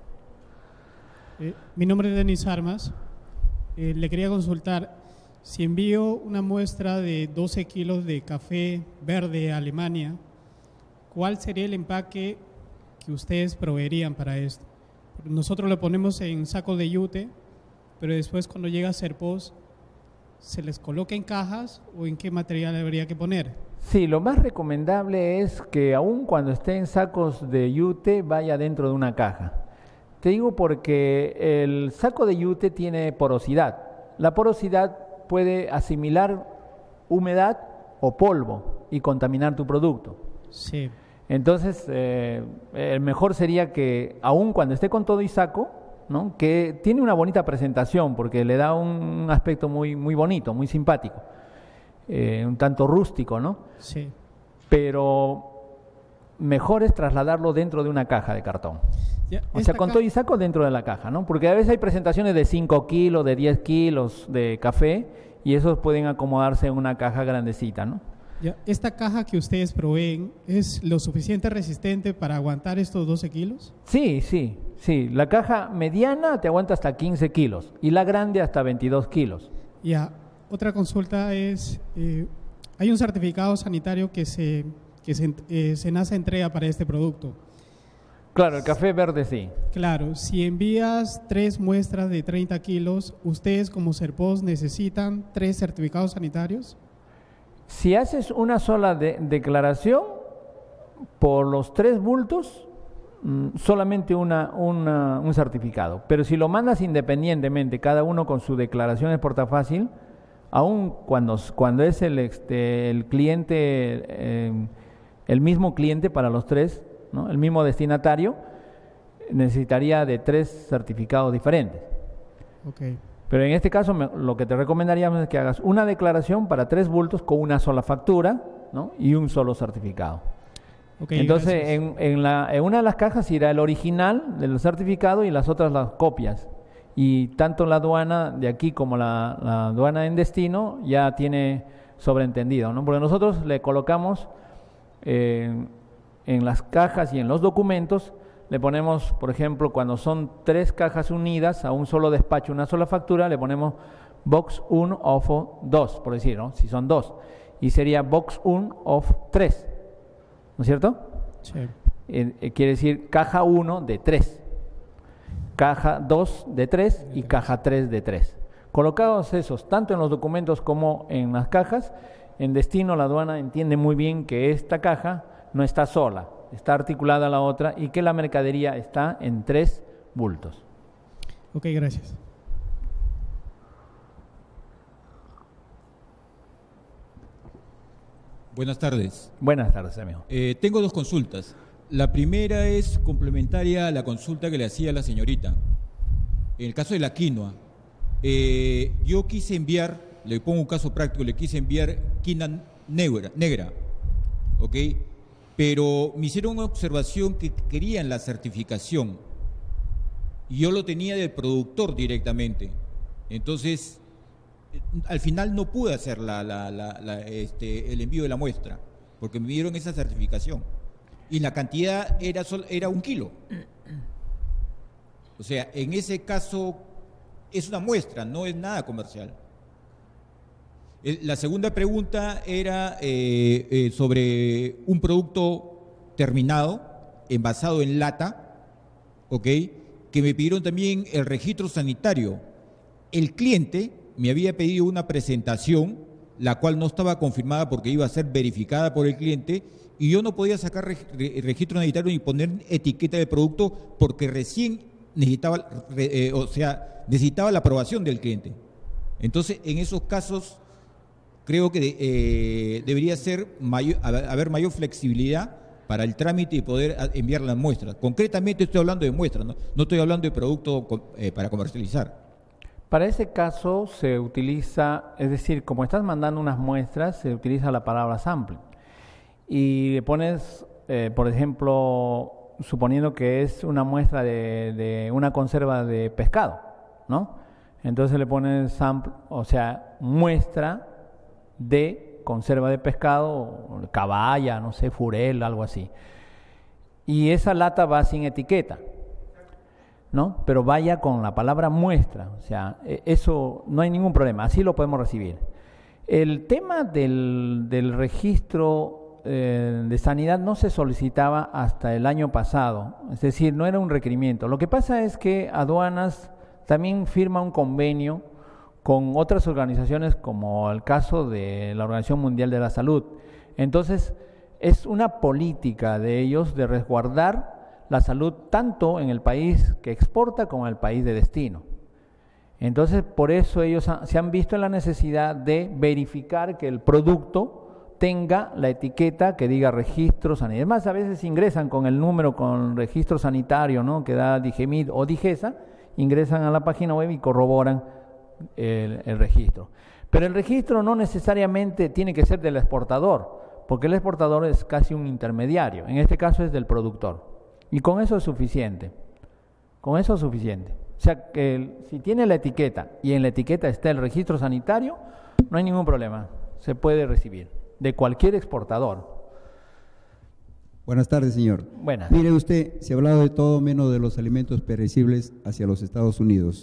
Eh, mi nombre es Denis Armas. Eh, le quería consultar si envío una muestra de doce kilos de café verde a Alemania, ¿cuál sería el empaque que ustedes proveerían para esto? Nosotros lo ponemos en sacos de yute, pero después cuando llega a Serpos, ¿se les coloca en cajas o en qué material habría que poner? Sí, lo más recomendable es que aun cuando esté en sacos de yute vaya dentro de una caja. Te digo porque el saco de yute tiene porosidad. La porosidad puede asimilar humedad o polvo y contaminar tu producto. Sí. Entonces, eh, el mejor sería que, aun cuando esté con todo y saco, ¿no? Que tiene una bonita presentación porque le da un aspecto muy, muy bonito, muy simpático, eh, un tanto rústico, ¿no? Sí. Pero mejor es trasladarlo dentro de una caja de cartón. Ya, O esta sea, con ca- todo y saco dentro de la caja, ¿no? Porque a veces hay presentaciones de cinco kilos, de diez kilos de café y esos pueden acomodarse en una caja grandecita, ¿no? Ya, ¿esta caja que ustedes proveen es lo suficiente resistente para aguantar estos doce kilos? Sí, sí, sí. La caja mediana te aguanta hasta quince kilos y la grande hasta veintidós kilos. Ya, otra consulta es, eh, hay un certificado sanitario que se que se, eh, SENASA entrega para este producto. Claro, el café verde sí. Claro, si envías tres muestras de treinta kilos, ¿ustedes como Serpos necesitan tres certificados sanitarios? Si haces una sola de- declaración por los tres bultos, mm, solamente una, una- un certificado. Pero si lo mandas independientemente, cada uno con su declaración de portafácil, aun cuando, cuando es el, este, el cliente, eh, el mismo cliente para los tres, ¿no? El mismo destinatario, necesitaría de tres certificados diferentes. Ok, Pero en este caso me- lo que te recomendaríamos es que hagas una declaración para tres bultos con una sola factura, ¿no? Y un solo certificado. ok, Entonces gracias. en, en, la, en una de las cajas irá el original del certificado y las otras las copias. Y tanto la aduana de aquí como la, la aduana en destino ya tiene sobreentendido, ¿no? Porque nosotros le colocamos eh, en las cajas y en los documentos, le ponemos, por ejemplo, cuando son tres cajas unidas a un solo despacho, una sola factura, le ponemos box uno of dos, por decir, ¿no? Si son dos. Y sería box uno of tres, ¿no es cierto? Sí. Eh, eh, quiere decir caja uno de tres, caja dos de tres y caja tres de tres. Colocados esos, tanto en los documentos como en las cajas, en destino la aduana entiende muy bien que esta caja no está sola, está articulada a la otra y que la mercadería está en tres bultos. Ok, gracias. Buenas tardes. Buenas tardes, amigo. Eh, tengo dos consultas. La primera es complementaria a la consulta que le hacía a la señorita. En el caso de la quinoa, eh, yo quise enviar, le pongo un caso práctico, le quise enviar quinoa negra, negra, ¿ok? Pero me hicieron una observación que querían la certificación y yo lo tenía del productor directamente. Entonces, al final no pude hacer la, la, la, la, este, el envío de la muestra, porque me dieron esa certificación. Y la cantidad era, sol, era un kilo. O sea, en ese caso es una muestra, no es nada comercial. La segunda pregunta era eh, eh, sobre un producto terminado, envasado en lata, ¿ok? Que me pidieron también el registro sanitario. El cliente me había pedido una presentación, la cual no estaba confirmada porque iba a ser verificada por el cliente, y yo no podía sacar re, re, registro sanitario ni poner etiqueta de producto porque recién necesitaba, re, eh, o sea, necesitaba la aprobación del cliente. Entonces, en esos casos, creo que eh, debería ser mayor, haber mayor flexibilidad para el trámite y poder enviar las muestras. Concretamente estoy hablando de muestras, no, no estoy hablando de producto eh, para comercializar. Para ese caso se utiliza, es decir, como estás mandando unas muestras, se utiliza la palabra sample. Y le pones, eh, por ejemplo, suponiendo que es una muestra de, de una conserva de pescado, ¿no? Entonces le pones sample, o sea, muestra de conserva de pescado, caballa, no sé, furel, algo así. Y esa lata va sin etiqueta, ¿no? Pero vaya con la palabra muestra, o sea, eso no hay ningún problema, así lo podemos recibir. El tema del, del registro eh, de sanidad no se solicitaba hasta el año pasado, es decir, no era un requerimiento. Lo que pasa es que aduanas también firma un convenio con otras organizaciones, como el caso de la Organización Mundial de la Salud. Entonces, es una política de ellos de resguardar la salud tanto en el país que exporta como en el país de destino. Entonces, por eso ellos ha, se han visto en la necesidad de verificar que el producto tenga la etiqueta que diga registro sanitario. Además, a veces ingresan con el número, con registro sanitario, ¿no?, que da Digemid o Digesa, ingresan a la página web y corroboran el, el registro. Pero el registro no necesariamente tiene que ser del exportador, porque el exportador es casi un intermediario. En este caso es del productor. Y con eso es suficiente. Con eso es suficiente. O sea, que el, si tiene la etiqueta y en la etiqueta está el registro sanitario, no hay ningún problema. Se puede recibir de cualquier exportador. Buenas tardes, señor. Buenas. Mire usted, se ha hablado de todo menos de los alimentos perecibles hacia los Estados Unidos.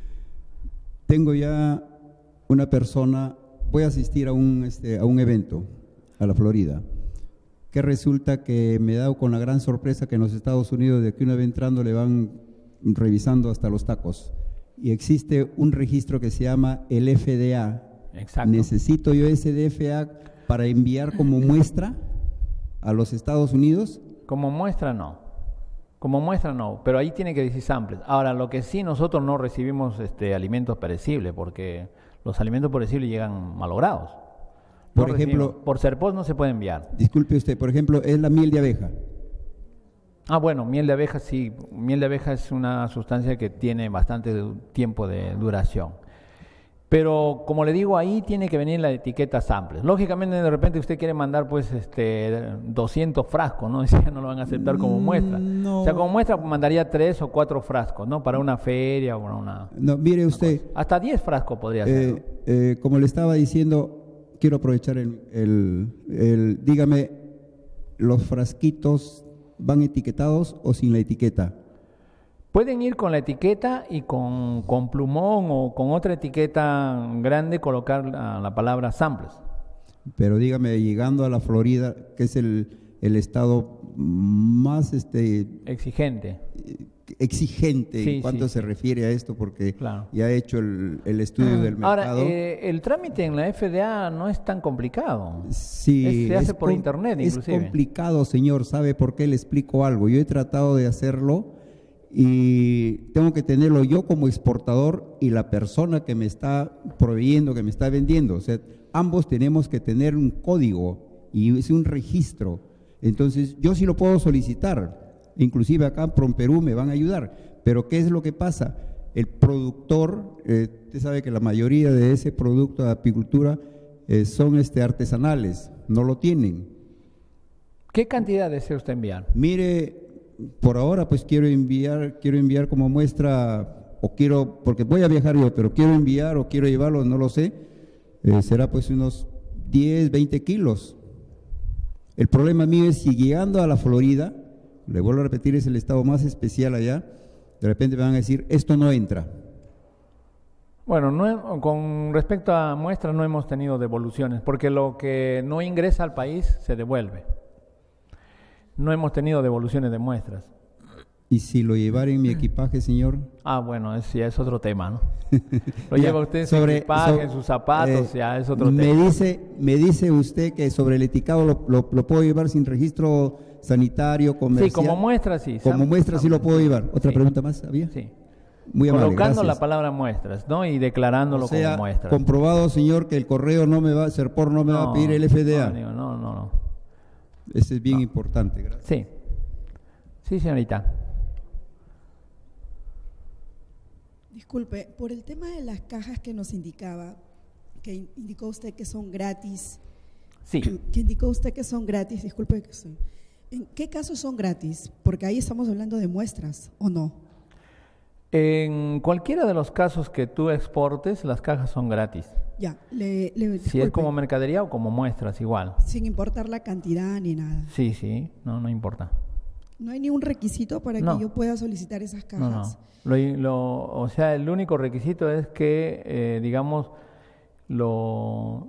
Tengo ya una persona, voy a asistir a un, este, a un evento a la Florida, que resulta que me he dado con la gran sorpresa que en los Estados Unidos, de que una vez entrando le van revisando hasta los tacos. Y existe un registro que se llama el F D A. Exacto. ¿Necesito yo ese D F A para enviar como muestra a los Estados Unidos? Como muestra no. Como muestra no, pero ahí tiene que decir samples. Ahora, lo que sí, nosotros no recibimos este, alimentos perecibles, porque los alimentos perecibles llegan malogrados. No por ejemplo, recibimos. Por Serpos no se puede enviar. Disculpe usted, por ejemplo, es la miel de abeja. Ah, bueno, miel de abeja sí. Miel de abeja es una sustancia que tiene bastante tiempo de duración. Pero, como le digo, ahí tiene que venir la etiqueta samples. Lógicamente, de repente usted quiere mandar pues este doscientos frascos, ¿no? Ya no lo van a aceptar como muestra. No. O sea, como muestra mandaría tres o cuatro frascos, ¿no? Para una feria o para una... No, mire usted. Hasta diez frascos podría ser. Eh, eh, como le estaba diciendo, quiero aprovechar el, el, el... Dígame, ¿los frasquitos van etiquetados o sin la etiqueta? Pueden ir con la etiqueta y con, con plumón o con otra etiqueta grande colocar la, la palabra samples. Pero dígame, llegando a la Florida, que es el, el estado más este exigente, exigente sí, en cuanto sí, se sí. refiere a esto, porque claro. ya he hecho el, el estudio del mercado. Ahora, eh, el trámite en la F D A no es tan complicado. Sí, es, se hace es por com- internet, inclusive. Es complicado, señor. ¿Sabe por qué? Le explico algo. Yo he tratado de hacerlo y tengo que tenerlo yo como exportador y la persona que me está proveyendo, que me está vendiendo. O sea, ambos tenemos que tener un código y es un registro. Entonces, yo sí lo puedo solicitar, inclusive acá en PROMPERÚ me van a ayudar, pero ¿qué es lo que pasa? El productor, eh, usted sabe que la mayoría de ese producto de apicultura eh, son este, artesanales, no lo tienen. ¿Qué cantidad desea usted enviar? Mire, por ahora pues quiero enviar, quiero enviar como muestra, o quiero, porque voy a viajar yo, pero quiero enviar o quiero llevarlo, no lo sé, eh, será pues unos diez, veinte kilos. El problema mío es si llegando a la Florida, le vuelvo a repetir, es el estado más especial allá, de repente me van a decir, esto no entra. Bueno, no, con respecto a muestras no hemos tenido devoluciones, porque lo que no ingresa al país se devuelve. No hemos tenido devoluciones de muestras. ¿Y si lo llevara en mi equipaje, señor? Ah, bueno, es, ya es otro tema, ¿no? Lo lleva usted en su sobre, equipaje, sobre, en sus zapatos, eh, ya es otro me tema. Dice, me dice usted que sobre el etiquetado lo, lo, lo puedo llevar sin registro sanitario, comercial. Sí, como muestra, sí. Como muestra sí lo puedo llevar. ¿Otra sí. pregunta más había? Sí. Muy amable, colocando gracias. la palabra muestras, ¿no? Y declarándolo o sea, como muestras. comprobado, señor, que el correo no me va, Serpor no me no, va a pedir el F D A. No, no, no. no. Ese es bien no. importante, gracias. Sí. Sí, señorita. Disculpe, por el tema de las cajas que nos indicaba, que indicó usted que son gratis. Sí. Que indicó usted que son gratis, disculpe que estoy. ¿En qué casos son gratis? Porque ahí estamos hablando de muestras, ¿o no? En cualquiera de los casos que tú exportes, las cajas son gratis. Ya, le, le Si disculpe, es como mercadería o como muestras, igual. sin importar la cantidad ni nada. Sí, sí, no, no importa. No hay ningún requisito para No. que yo pueda solicitar esas No, no. cajas. Lo, lo, o sea, el único requisito es que, eh, digamos, lo,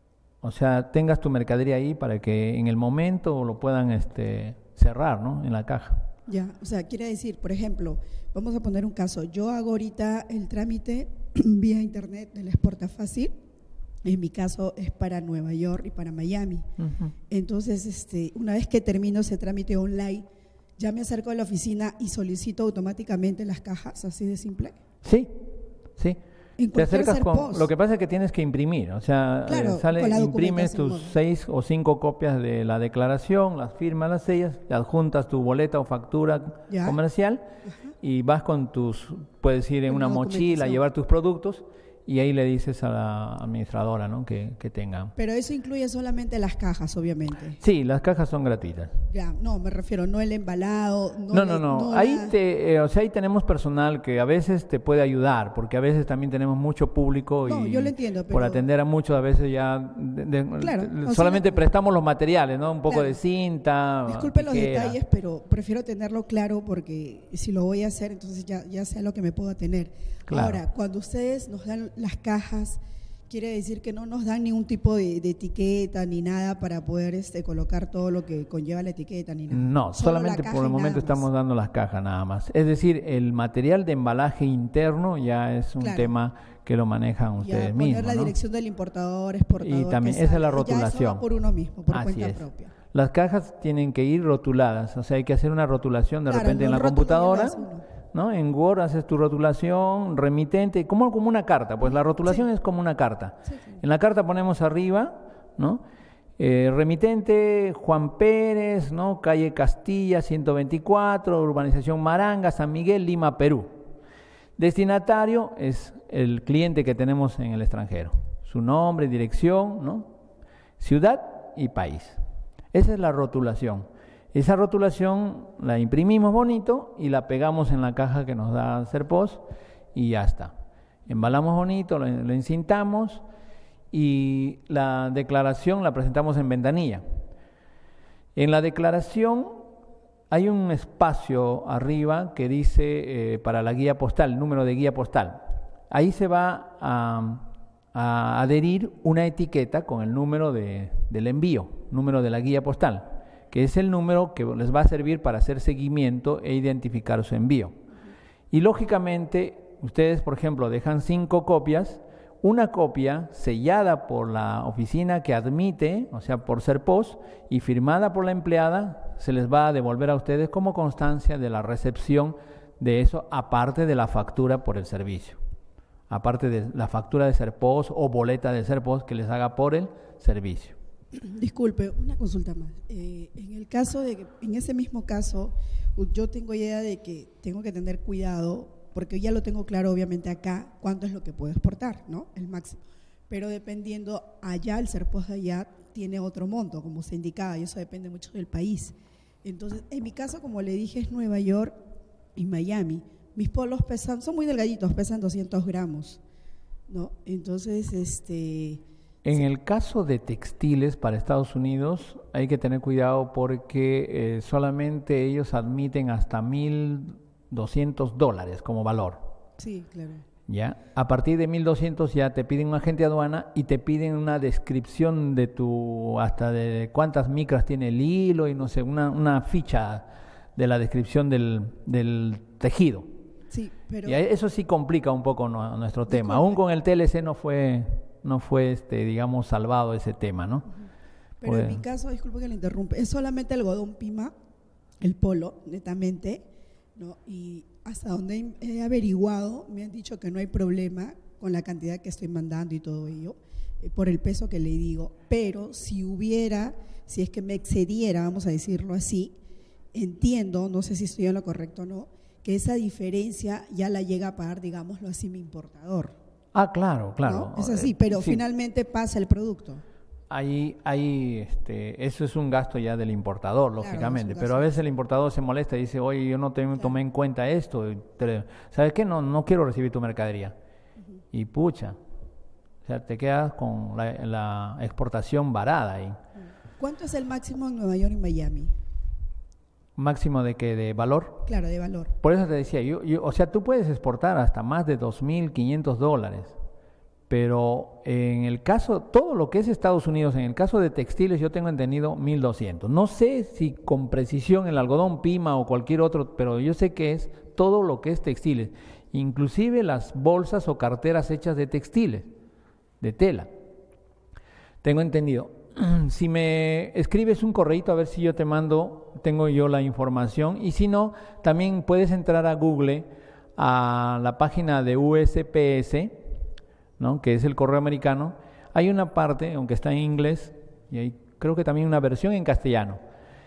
o sea, tengas tu mercadería ahí para que en el momento lo puedan este, cerrar, ¿no? En la caja. Ya, o sea, quiere decir, por ejemplo, vamos a poner un caso. Yo hago ahorita el trámite vía internet del Exporta Fácil. En mi caso es para Nueva York y para Miami. Uh-huh. Entonces, este, una vez que termino ese trámite online, ya me acerco a la oficina y solicito automáticamente las cajas, así de simple. Sí, sí. En Te cualquier acercas con, Serpos. lo que pasa es que tienes que imprimir, o sea, Claro, eh, sale, con la imprimes tus documentación. seis o cinco copias de la declaración, las firmas, las sellas, le adjuntas tu boleta o factura Ya. comercial y vas con tus, puedes ir en Con una la mochila, documentación. llevar tus productos y ahí le dices a la administradora, ¿no? que, que tenga. Pero eso incluye solamente las cajas, obviamente. Sí, las cajas son gratuitas. Ya, no, me refiero, no el embalado. No, No, no, le- no. la- Ahí te, eh, o sea, ahí tenemos personal que a veces te puede ayudar, porque a veces también tenemos mucho público No, y yo lo entiendo, por pero- atender a muchos a veces ya de- de- Claro, te- o solamente sea, prestamos los materiales, ¿no? Un poco claro. de cinta. Disculpe los tijera. detalles, pero prefiero tenerlo claro porque si lo voy a hacer, entonces ya, ya sé a lo que me puedo atener. Claro. Ahora, cuando ustedes nos dan las cajas, quiere decir que no nos dan ningún tipo de, de etiqueta ni nada para poder este, colocar todo lo que conlleva la etiqueta ni nada. No, Solo solamente la caja por el y momento nada más. estamos dando las cajas nada más. Es decir, el material de embalaje interno ya es un Claro. tema que lo manejan Ya, ustedes poner mismos, la ¿no? dirección del importador, exportador. Y también que esa es la sale. Ya eso rotulación. va por uno mismo, por Así cuenta es. propia. Las cajas tienen que ir rotuladas, o sea, hay que hacer una rotulación de Claro, repente en los la rótulos computadora, ya lo hace uno. ¿no? En Word haces tu rotulación, remitente, como, como una carta, pues la rotulación es como una carta. Sí, sí. En la carta ponemos arriba, ¿no? Eh, remitente Juan Pérez, ¿no? Calle Castilla ciento veinticuatro, urbanización Maranga, San Miguel, Lima, Perú. Destinatario es el cliente que tenemos en el extranjero, su nombre, dirección, ¿no? Ciudad y país. Esa es la rotulación. Esa rotulación la imprimimos bonito y la pegamos en la caja que nos da Serpos y ya está. Embalamos bonito, lo, lo encintamos y la declaración la presentamos en ventanilla. En la declaración hay un espacio arriba que dice eh, para la guía postal, número de guía postal. Ahí se va a, a adherir una etiqueta con el número de, del envío, número de la guía postal, que es el número que les va a servir para hacer seguimiento e identificar su envío. Y lógicamente, ustedes, por ejemplo, dejan cinco copias, una copia sellada por la oficina que admite, o sea, por Serpos, y firmada por la empleada, se les va a devolver a ustedes como constancia de la recepción de eso, aparte de la factura por el servicio, aparte de la factura de Serpos o boleta de Serpos que les haga por el servicio. Disculpe, una consulta más. Eh, en el caso de que, en ese mismo caso, yo tengo idea de que tengo que tener cuidado, porque ya lo tengo claro, obviamente, acá, cuánto es lo que puedo exportar, ¿no? El máximo. Pero dependiendo, allá, el Serpos de allá tiene otro monto, como se indicaba, y eso depende mucho del país. Entonces, en mi caso, como le dije, es Nueva York y Miami. Mis polos pesan, son muy delgaditos, pesan doscientos gramos, ¿no? Entonces, este… En el caso de textiles para Estados Unidos hay que tener cuidado porque eh, solamente ellos admiten hasta mil doscientos dólares como valor. Sí, claro. ¿Ya? A partir de mil doscientos ya te piden un agente de aduana y te piden una descripción de tu, hasta de cuántas micras tiene el hilo y no sé, una, una ficha de la descripción del, del tejido. Sí, pero… Y eso sí complica un poco no, nuestro tema. Disculpe. Aún con el T L C no fue… no fue, este, digamos, salvado ese tema, ¿no? Pero pues, en mi caso, disculpe que le interrumpe, es solamente algodón pima, el polo, netamente, ¿no? Y hasta donde he averiguado, me han dicho que no hay problema con la cantidad que estoy mandando y todo ello, eh, por el peso que le digo, pero si hubiera, si es que me excediera, vamos a decirlo así, entiendo, no sé si estoy en lo correcto o no, que esa diferencia ya la llega a pagar, digámoslo así, mi importador. Ah, claro, claro. ¿No? Es así, pero sí. Finalmente pasa el producto. Ahí, ahí, este, eso es un gasto ya del importador, Claro, lógicamente. es un Pero a gasto. veces el importador se molesta y dice, oye, yo no te, Claro. tomé en cuenta esto. y te- ¿Sabes qué? No, no quiero recibir tu mercadería. Uh-huh. Y pucha, o sea, te quedas con la, la exportación varada ahí. ¿Cuánto es el máximo en Nueva York y Miami? Máximo de que de valor. Claro, de valor. Por eso te decía, yo, yo, o sea, tú puedes exportar hasta más de dos mil quinientos dólares, pero en el caso, todo lo que es Estados Unidos, en el caso de textiles yo tengo entendido mil doscientos. No sé si con precisión el algodón pima o cualquier otro, pero yo sé que es todo lo que es textiles, inclusive las bolsas o carteras hechas de textiles, de tela. Tengo entendido. Si me escribes un correíto a ver si yo te mando, tengo yo la información, y si no, también puedes entrar a Google, a la página de U S P S, ¿no? Que es el correo americano. Hay una parte, aunque está en inglés, y hay creo que también una versión en castellano,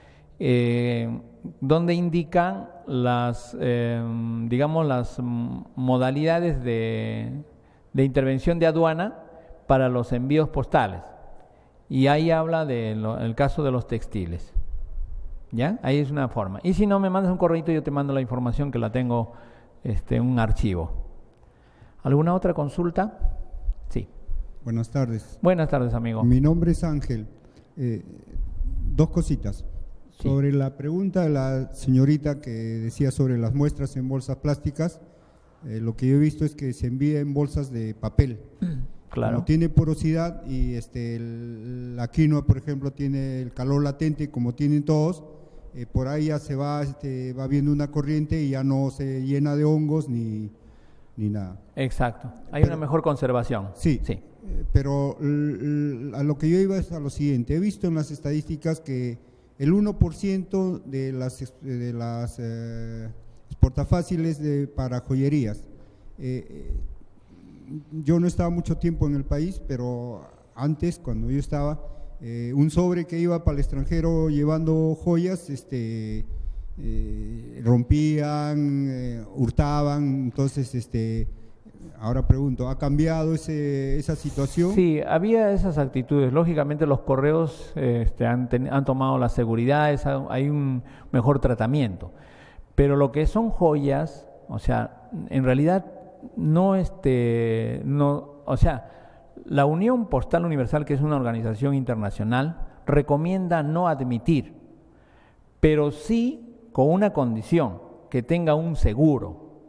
eh, donde indican las, eh, digamos, las modalidades de, de intervención de aduana para los envíos postales. Y ahí habla del de caso de los textiles. ¿Ya? Ahí es una forma. Y si no, me mandas un correíto y yo te mando la información que la tengo este, en un archivo. ¿Alguna otra consulta? Sí. Buenas tardes. Buenas tardes, amigo. Mi nombre es Ángel. Eh, dos cositas. Sí. Sobre la pregunta de la señorita que decía sobre las muestras en bolsas plásticas, eh, lo que yo he visto es que se envía en bolsas de papel. Claro. Como tiene porosidad y este, el, la quinoa, por ejemplo, tiene el calor latente, como tienen todos, eh, por ahí ya se va, este, va viendo una corriente y ya no se llena de hongos ni, ni nada. Exacto. Hay Pero, una mejor conservación. Sí, sí. Eh, pero l, l, a lo que yo iba es a lo siguiente. He visto en las estadísticas que el uno por ciento de las, de las eh, exportafáciles de, para joyerías, eh, yo no estaba mucho tiempo en el país, pero antes, cuando yo estaba, eh, un sobre que iba para el extranjero llevando joyas, este, eh, rompían, eh, hurtaban, entonces, este, ahora pregunto, ¿ha cambiado ese, esa situación? Sí, había esas actitudes. Lógicamente los correos este, han, ten, han tomado las seguridades, hay un mejor tratamiento. Pero lo que son joyas, o sea, en realidad no, este, no, o sea, la Unión Postal Universal, que es una organización internacional, recomienda no admitir, pero sí con una condición, que tenga un seguro.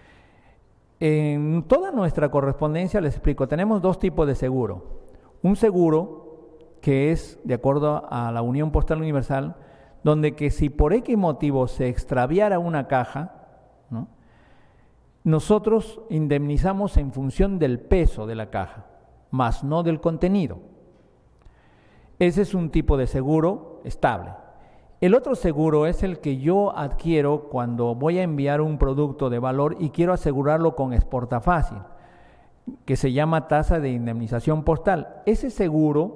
En toda nuestra correspondencia, les explico, tenemos dos tipos de seguro. Un seguro que es, de acuerdo a la Unión Postal Universal, donde que si por X motivo se extraviara una caja, ¿no?, nosotros indemnizamos en función del peso de la caja, más no del contenido. Ese es un tipo de seguro estable. El otro seguro es el que yo adquiero cuando voy a enviar un producto de valor y quiero asegurarlo con Exportafácil, que se llama tasa de indemnización postal. Ese seguro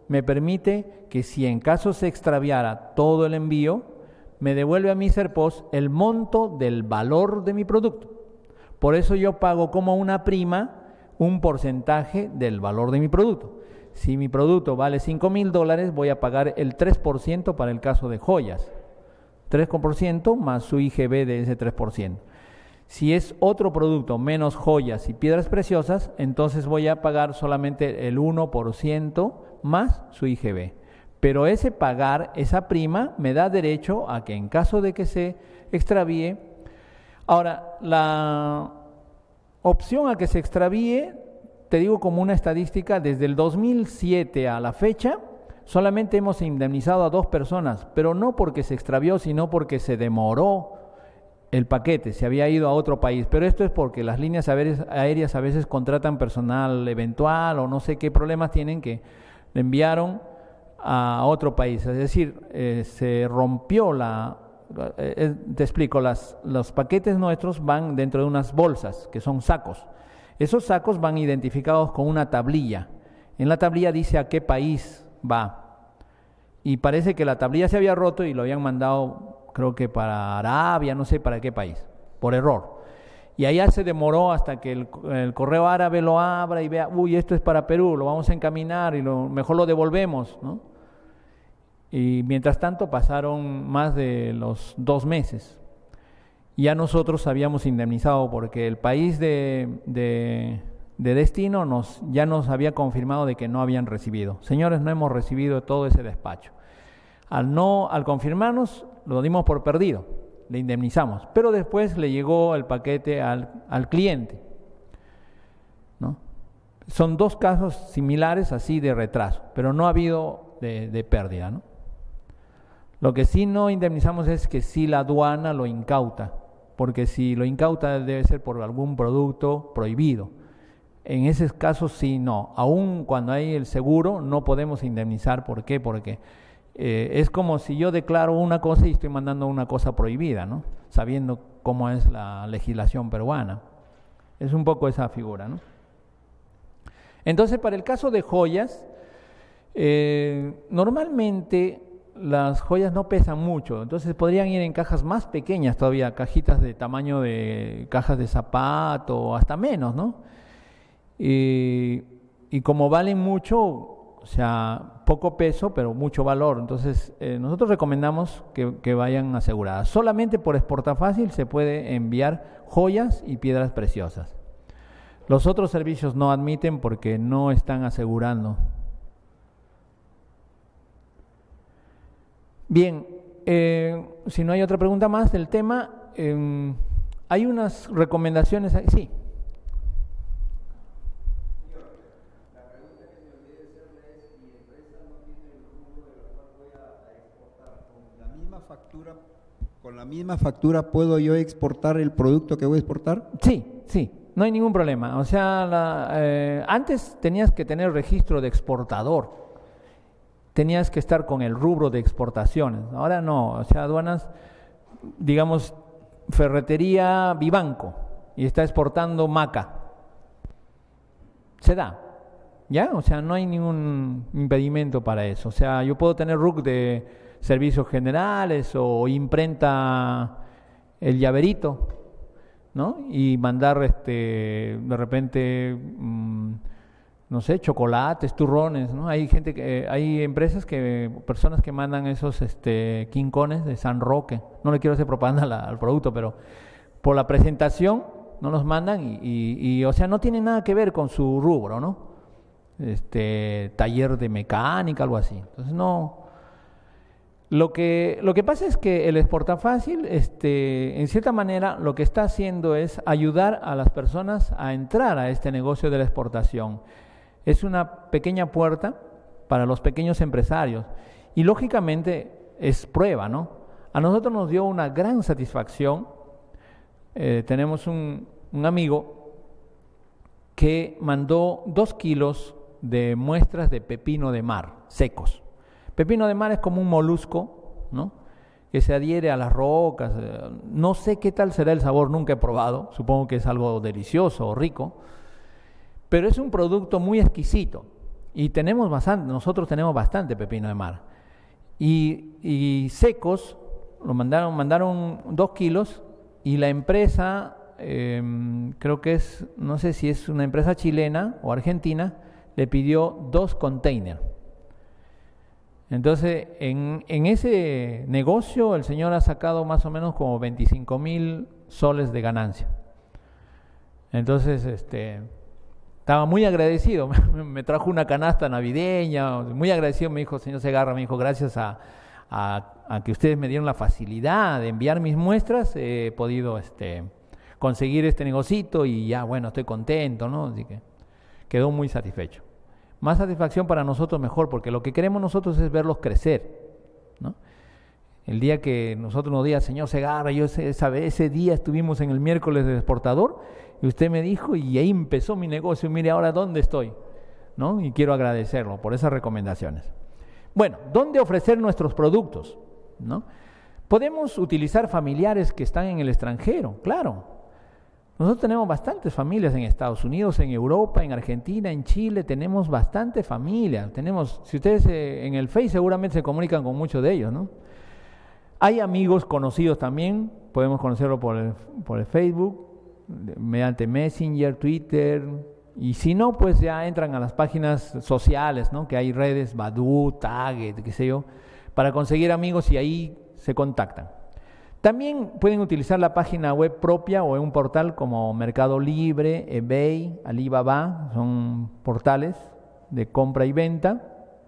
me permite que si en caso se extraviara todo el envío, me devuelve a mi Serpos el monto del valor de mi producto. Por eso yo pago como una prima un porcentaje del valor de mi producto. Si mi producto vale cinco mil dólares, voy a pagar el tres por ciento para el caso de joyas. tres por ciento más su I G B de ese tres por ciento. Si es otro producto menos joyas y piedras preciosas, entonces voy a pagar solamente el uno por ciento más su I G B. Pero ese pagar, esa prima, me da derecho a que en caso de que se extravíe. Ahora, la opción a que se extravíe, te digo como una estadística, desde el dos mil siete a la fecha, solamente hemos indemnizado a dos personas, pero no porque se extravió, sino porque se demoró el paquete, se había ido a otro país. Pero esto es porque las líneas aéreas a veces contratan personal eventual o no sé qué problemas tienen, que le enviaron a otro país. Es decir, eh, se rompió la... Eh, te explico, las, los paquetes nuestros van dentro de unas bolsas, que son sacos. Esos sacos van identificados con una tablilla. En la tablilla dice a qué país va. Y parece que la tablilla se había roto y lo habían mandado, creo que para Arabia, no sé para qué país, por error. Y allá se demoró hasta que el, el correo árabe lo abra y vea, uy, esto es para Perú, lo vamos a encaminar y lo, mejor lo devolvemos, ¿no? Y mientras tanto pasaron más de los dos meses. Ya nosotros habíamos indemnizado porque el país de, de, de destino nos, ya nos había confirmado de que no habían recibido. Señores, no hemos recibido todo ese despacho. Al, no, al confirmarnos, lo dimos por perdido, le indemnizamos. Pero después le llegó el paquete al, al cliente, ¿no? Son dos casos similares así de retraso, pero no ha habido de, de pérdida, ¿no? Lo que sí no indemnizamos es que si la aduana lo incauta, porque si lo incauta debe ser por algún producto prohibido. En esos casos sí, no. Aún cuando hay el seguro no podemos indemnizar. ¿Por qué? Porque eh, es como si yo declaro una cosa y estoy mandando una cosa prohibida, ¿no? Sabiendo cómo es la legislación peruana. Es un poco esa figura, ¿no? Entonces, para el caso de joyas, eh, normalmente las joyas no pesan mucho, entonces podrían ir en cajas más pequeñas todavía, cajitas de tamaño de cajas de zapato, hasta menos, ¿no? Y, y como valen mucho, o sea, poco peso, pero mucho valor, entonces eh, nosotros recomendamos que, que vayan aseguradas. Solamente por Exportafácil se puede enviar joyas y piedras preciosas. Los otros servicios no admiten porque no están asegurando. Bien, eh, si no hay otra pregunta más del tema, eh, hay unas recomendaciones. Sí. La pregunta que me olvidé hacerle es: mi empresa no tiene el rubro de la cual voy a exportar. Con la misma factura, con la misma factura, ¿puedo yo exportar el producto que voy a exportar? Sí, sí. No hay ningún problema. O sea, la, eh, antes tenías que tener registro de exportador. Tenías que estar con el rubro de exportaciones. Ahora no. O sea, aduanas, digamos, ferretería Vivanco y está exportando maca. Se da. ¿Ya? O sea, no hay ningún impedimento para eso. O sea, yo puedo tener R U C de servicios generales o imprenta el llaverito, ¿no? Y mandar este de repente mmm, no sé, chocolates, turrones, ¿no? Hay gente que, hay empresas que, personas que mandan esos este quincones de San Roque. No le quiero hacer propaganda al, al producto, pero por la presentación no los mandan y, y, y, o sea, no tiene nada que ver con su rubro, ¿no? Este, taller de mecánica, algo así. Entonces no. Lo que, lo que pasa es que el Exportafácil, este, en cierta manera, lo que está haciendo es ayudar a las personas a entrar a este negocio de la exportación. Es una pequeña puerta para los pequeños empresarios y lógicamente es prueba, ¿no? A nosotros nos dio una gran satisfacción. Eh, tenemos un, un amigo que mandó dos kilos de muestras de pepino de mar secos. Pepino de mar es como un molusco, ¿no? Que se adhiere a las rocas. No sé qué tal será el sabor, nunca he probado. Supongo que es algo delicioso o rico. Pero es un producto muy exquisito Y tenemos bastante, nosotros tenemos bastante pepino de mar. Y, y secos, lo mandaron, mandaron dos kilos y la empresa, eh, creo que es, no sé si es una empresa chilena o argentina, le pidió dos containers. Entonces, en, en ese negocio el señor ha sacado más o menos como veinticinco mil soles de ganancia. Entonces, este, estaba muy agradecido, me trajo una canasta navideña, muy agradecido, me dijo, señor Segarra, me dijo, gracias a, a, a que ustedes me dieron la facilidad de enviar mis muestras, he podido este, conseguir este negocito y ya, bueno, estoy contento, ¿no? Así que quedó muy satisfecho. Más satisfacción para nosotros mejor, porque lo que queremos nosotros es verlos crecer, ¿no? El día que nosotros nos diga, señor Segarra, yo ese, ese día estuvimos en el miércoles de exportador y usted me dijo y ahí empezó mi negocio, mire ahora dónde estoy, ¿no? Y quiero agradecerlo por esas recomendaciones. Bueno, ¿dónde ofrecer nuestros productos? ¿No? Podemos utilizar familiares que están en el extranjero, claro. Nosotros tenemos bastantes familias en Estados Unidos, en Europa, en Argentina, en Chile, tenemos bastantes familias. Tenemos, si ustedes eh, en el Face seguramente se comunican con muchos de ellos, ¿no? Hay amigos conocidos también, podemos conocerlo por el, por el Facebook, mediante Messenger, Twitter, y si no, pues ya entran a las páginas sociales, ¿no? Que hay redes, Badoo, Target, qué sé yo, para conseguir amigos y ahí se contactan. También pueden utilizar la página web propia o en un portal como Mercado Libre, eBay, Alibaba, son portales de compra y venta.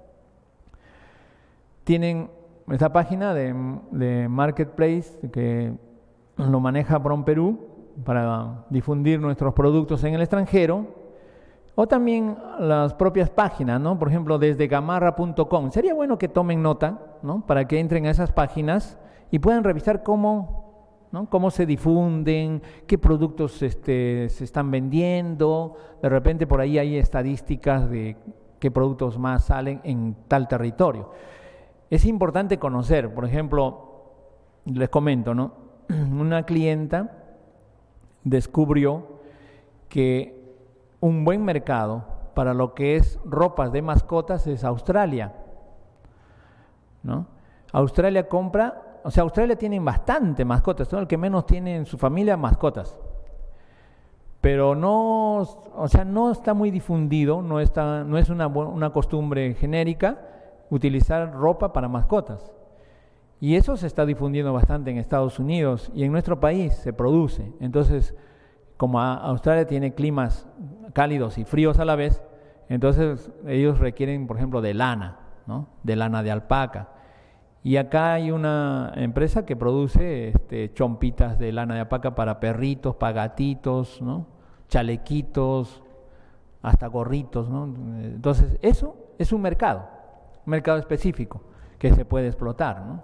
Tienen esta página de, de Marketplace que lo maneja PromPerú para difundir nuestros productos en el extranjero, o también las propias páginas, ¿no? Por ejemplo, desde gamarra punto com. Sería bueno que tomen nota, ¿no? Para que entren a esas páginas y puedan revisar cómo, ¿no? Cómo se difunden, qué productos este, se están vendiendo. De repente por ahí hay estadísticas de qué productos más salen en tal territorio. Es importante conocer, por ejemplo, les comento, ¿no? Una clienta descubrió que un buen mercado para lo que es ropas de mascotas es Australia, ¿no? Australia compra, o sea, Australia tiene bastante mascotas, son el que menos tiene en su familia mascotas, pero no, o sea, no está muy difundido, no está, no es una, una costumbre genérica utilizar ropa para mascotas. Y eso se está difundiendo bastante en Estados Unidos y en nuestro país se produce. Entonces, como Australia tiene climas cálidos y fríos a la vez, entonces ellos requieren, por ejemplo, de lana, ¿no? De lana de alpaca. Y acá hay una empresa que produce este, chompitas de lana de alpaca para perritos, para gatitos, ¿no? Chalequitos, hasta gorritos, ¿no? Entonces, eso es un mercado, un mercado específico que se puede explotar, ¿no?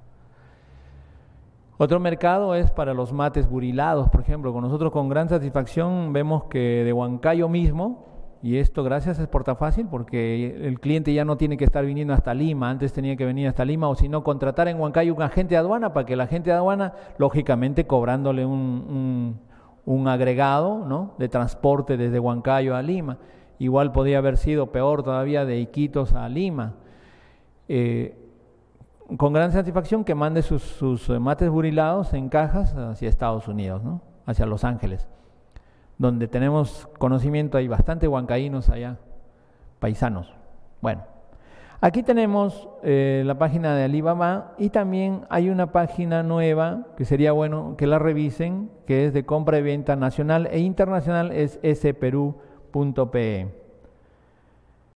Otro mercado es para los mates burilados, por ejemplo. Con nosotros con gran satisfacción vemos que de Huancayo mismo, y esto gracias a Exportafácil, porque el cliente ya no tiene que estar viniendo hasta Lima, antes tenía que venir hasta Lima, o si no, contratar en Huancayo un agente de aduana para que el agente de aduana, lógicamente cobrándole un, un, un agregado, ¿no? De transporte desde Huancayo a Lima. Igual podría haber sido peor todavía de Iquitos a Lima. Eh, con gran satisfacción que mande sus, sus mates burilados en cajas hacia Estados Unidos, ¿no? Hacia Los Ángeles, donde tenemos conocimiento, hay bastante huancaínos allá, paisanos. Bueno, aquí tenemos eh, la página de Alibaba y también hay una página nueva que sería bueno que la revisen, que es de compra y venta nacional e internacional, es s perú punto p e.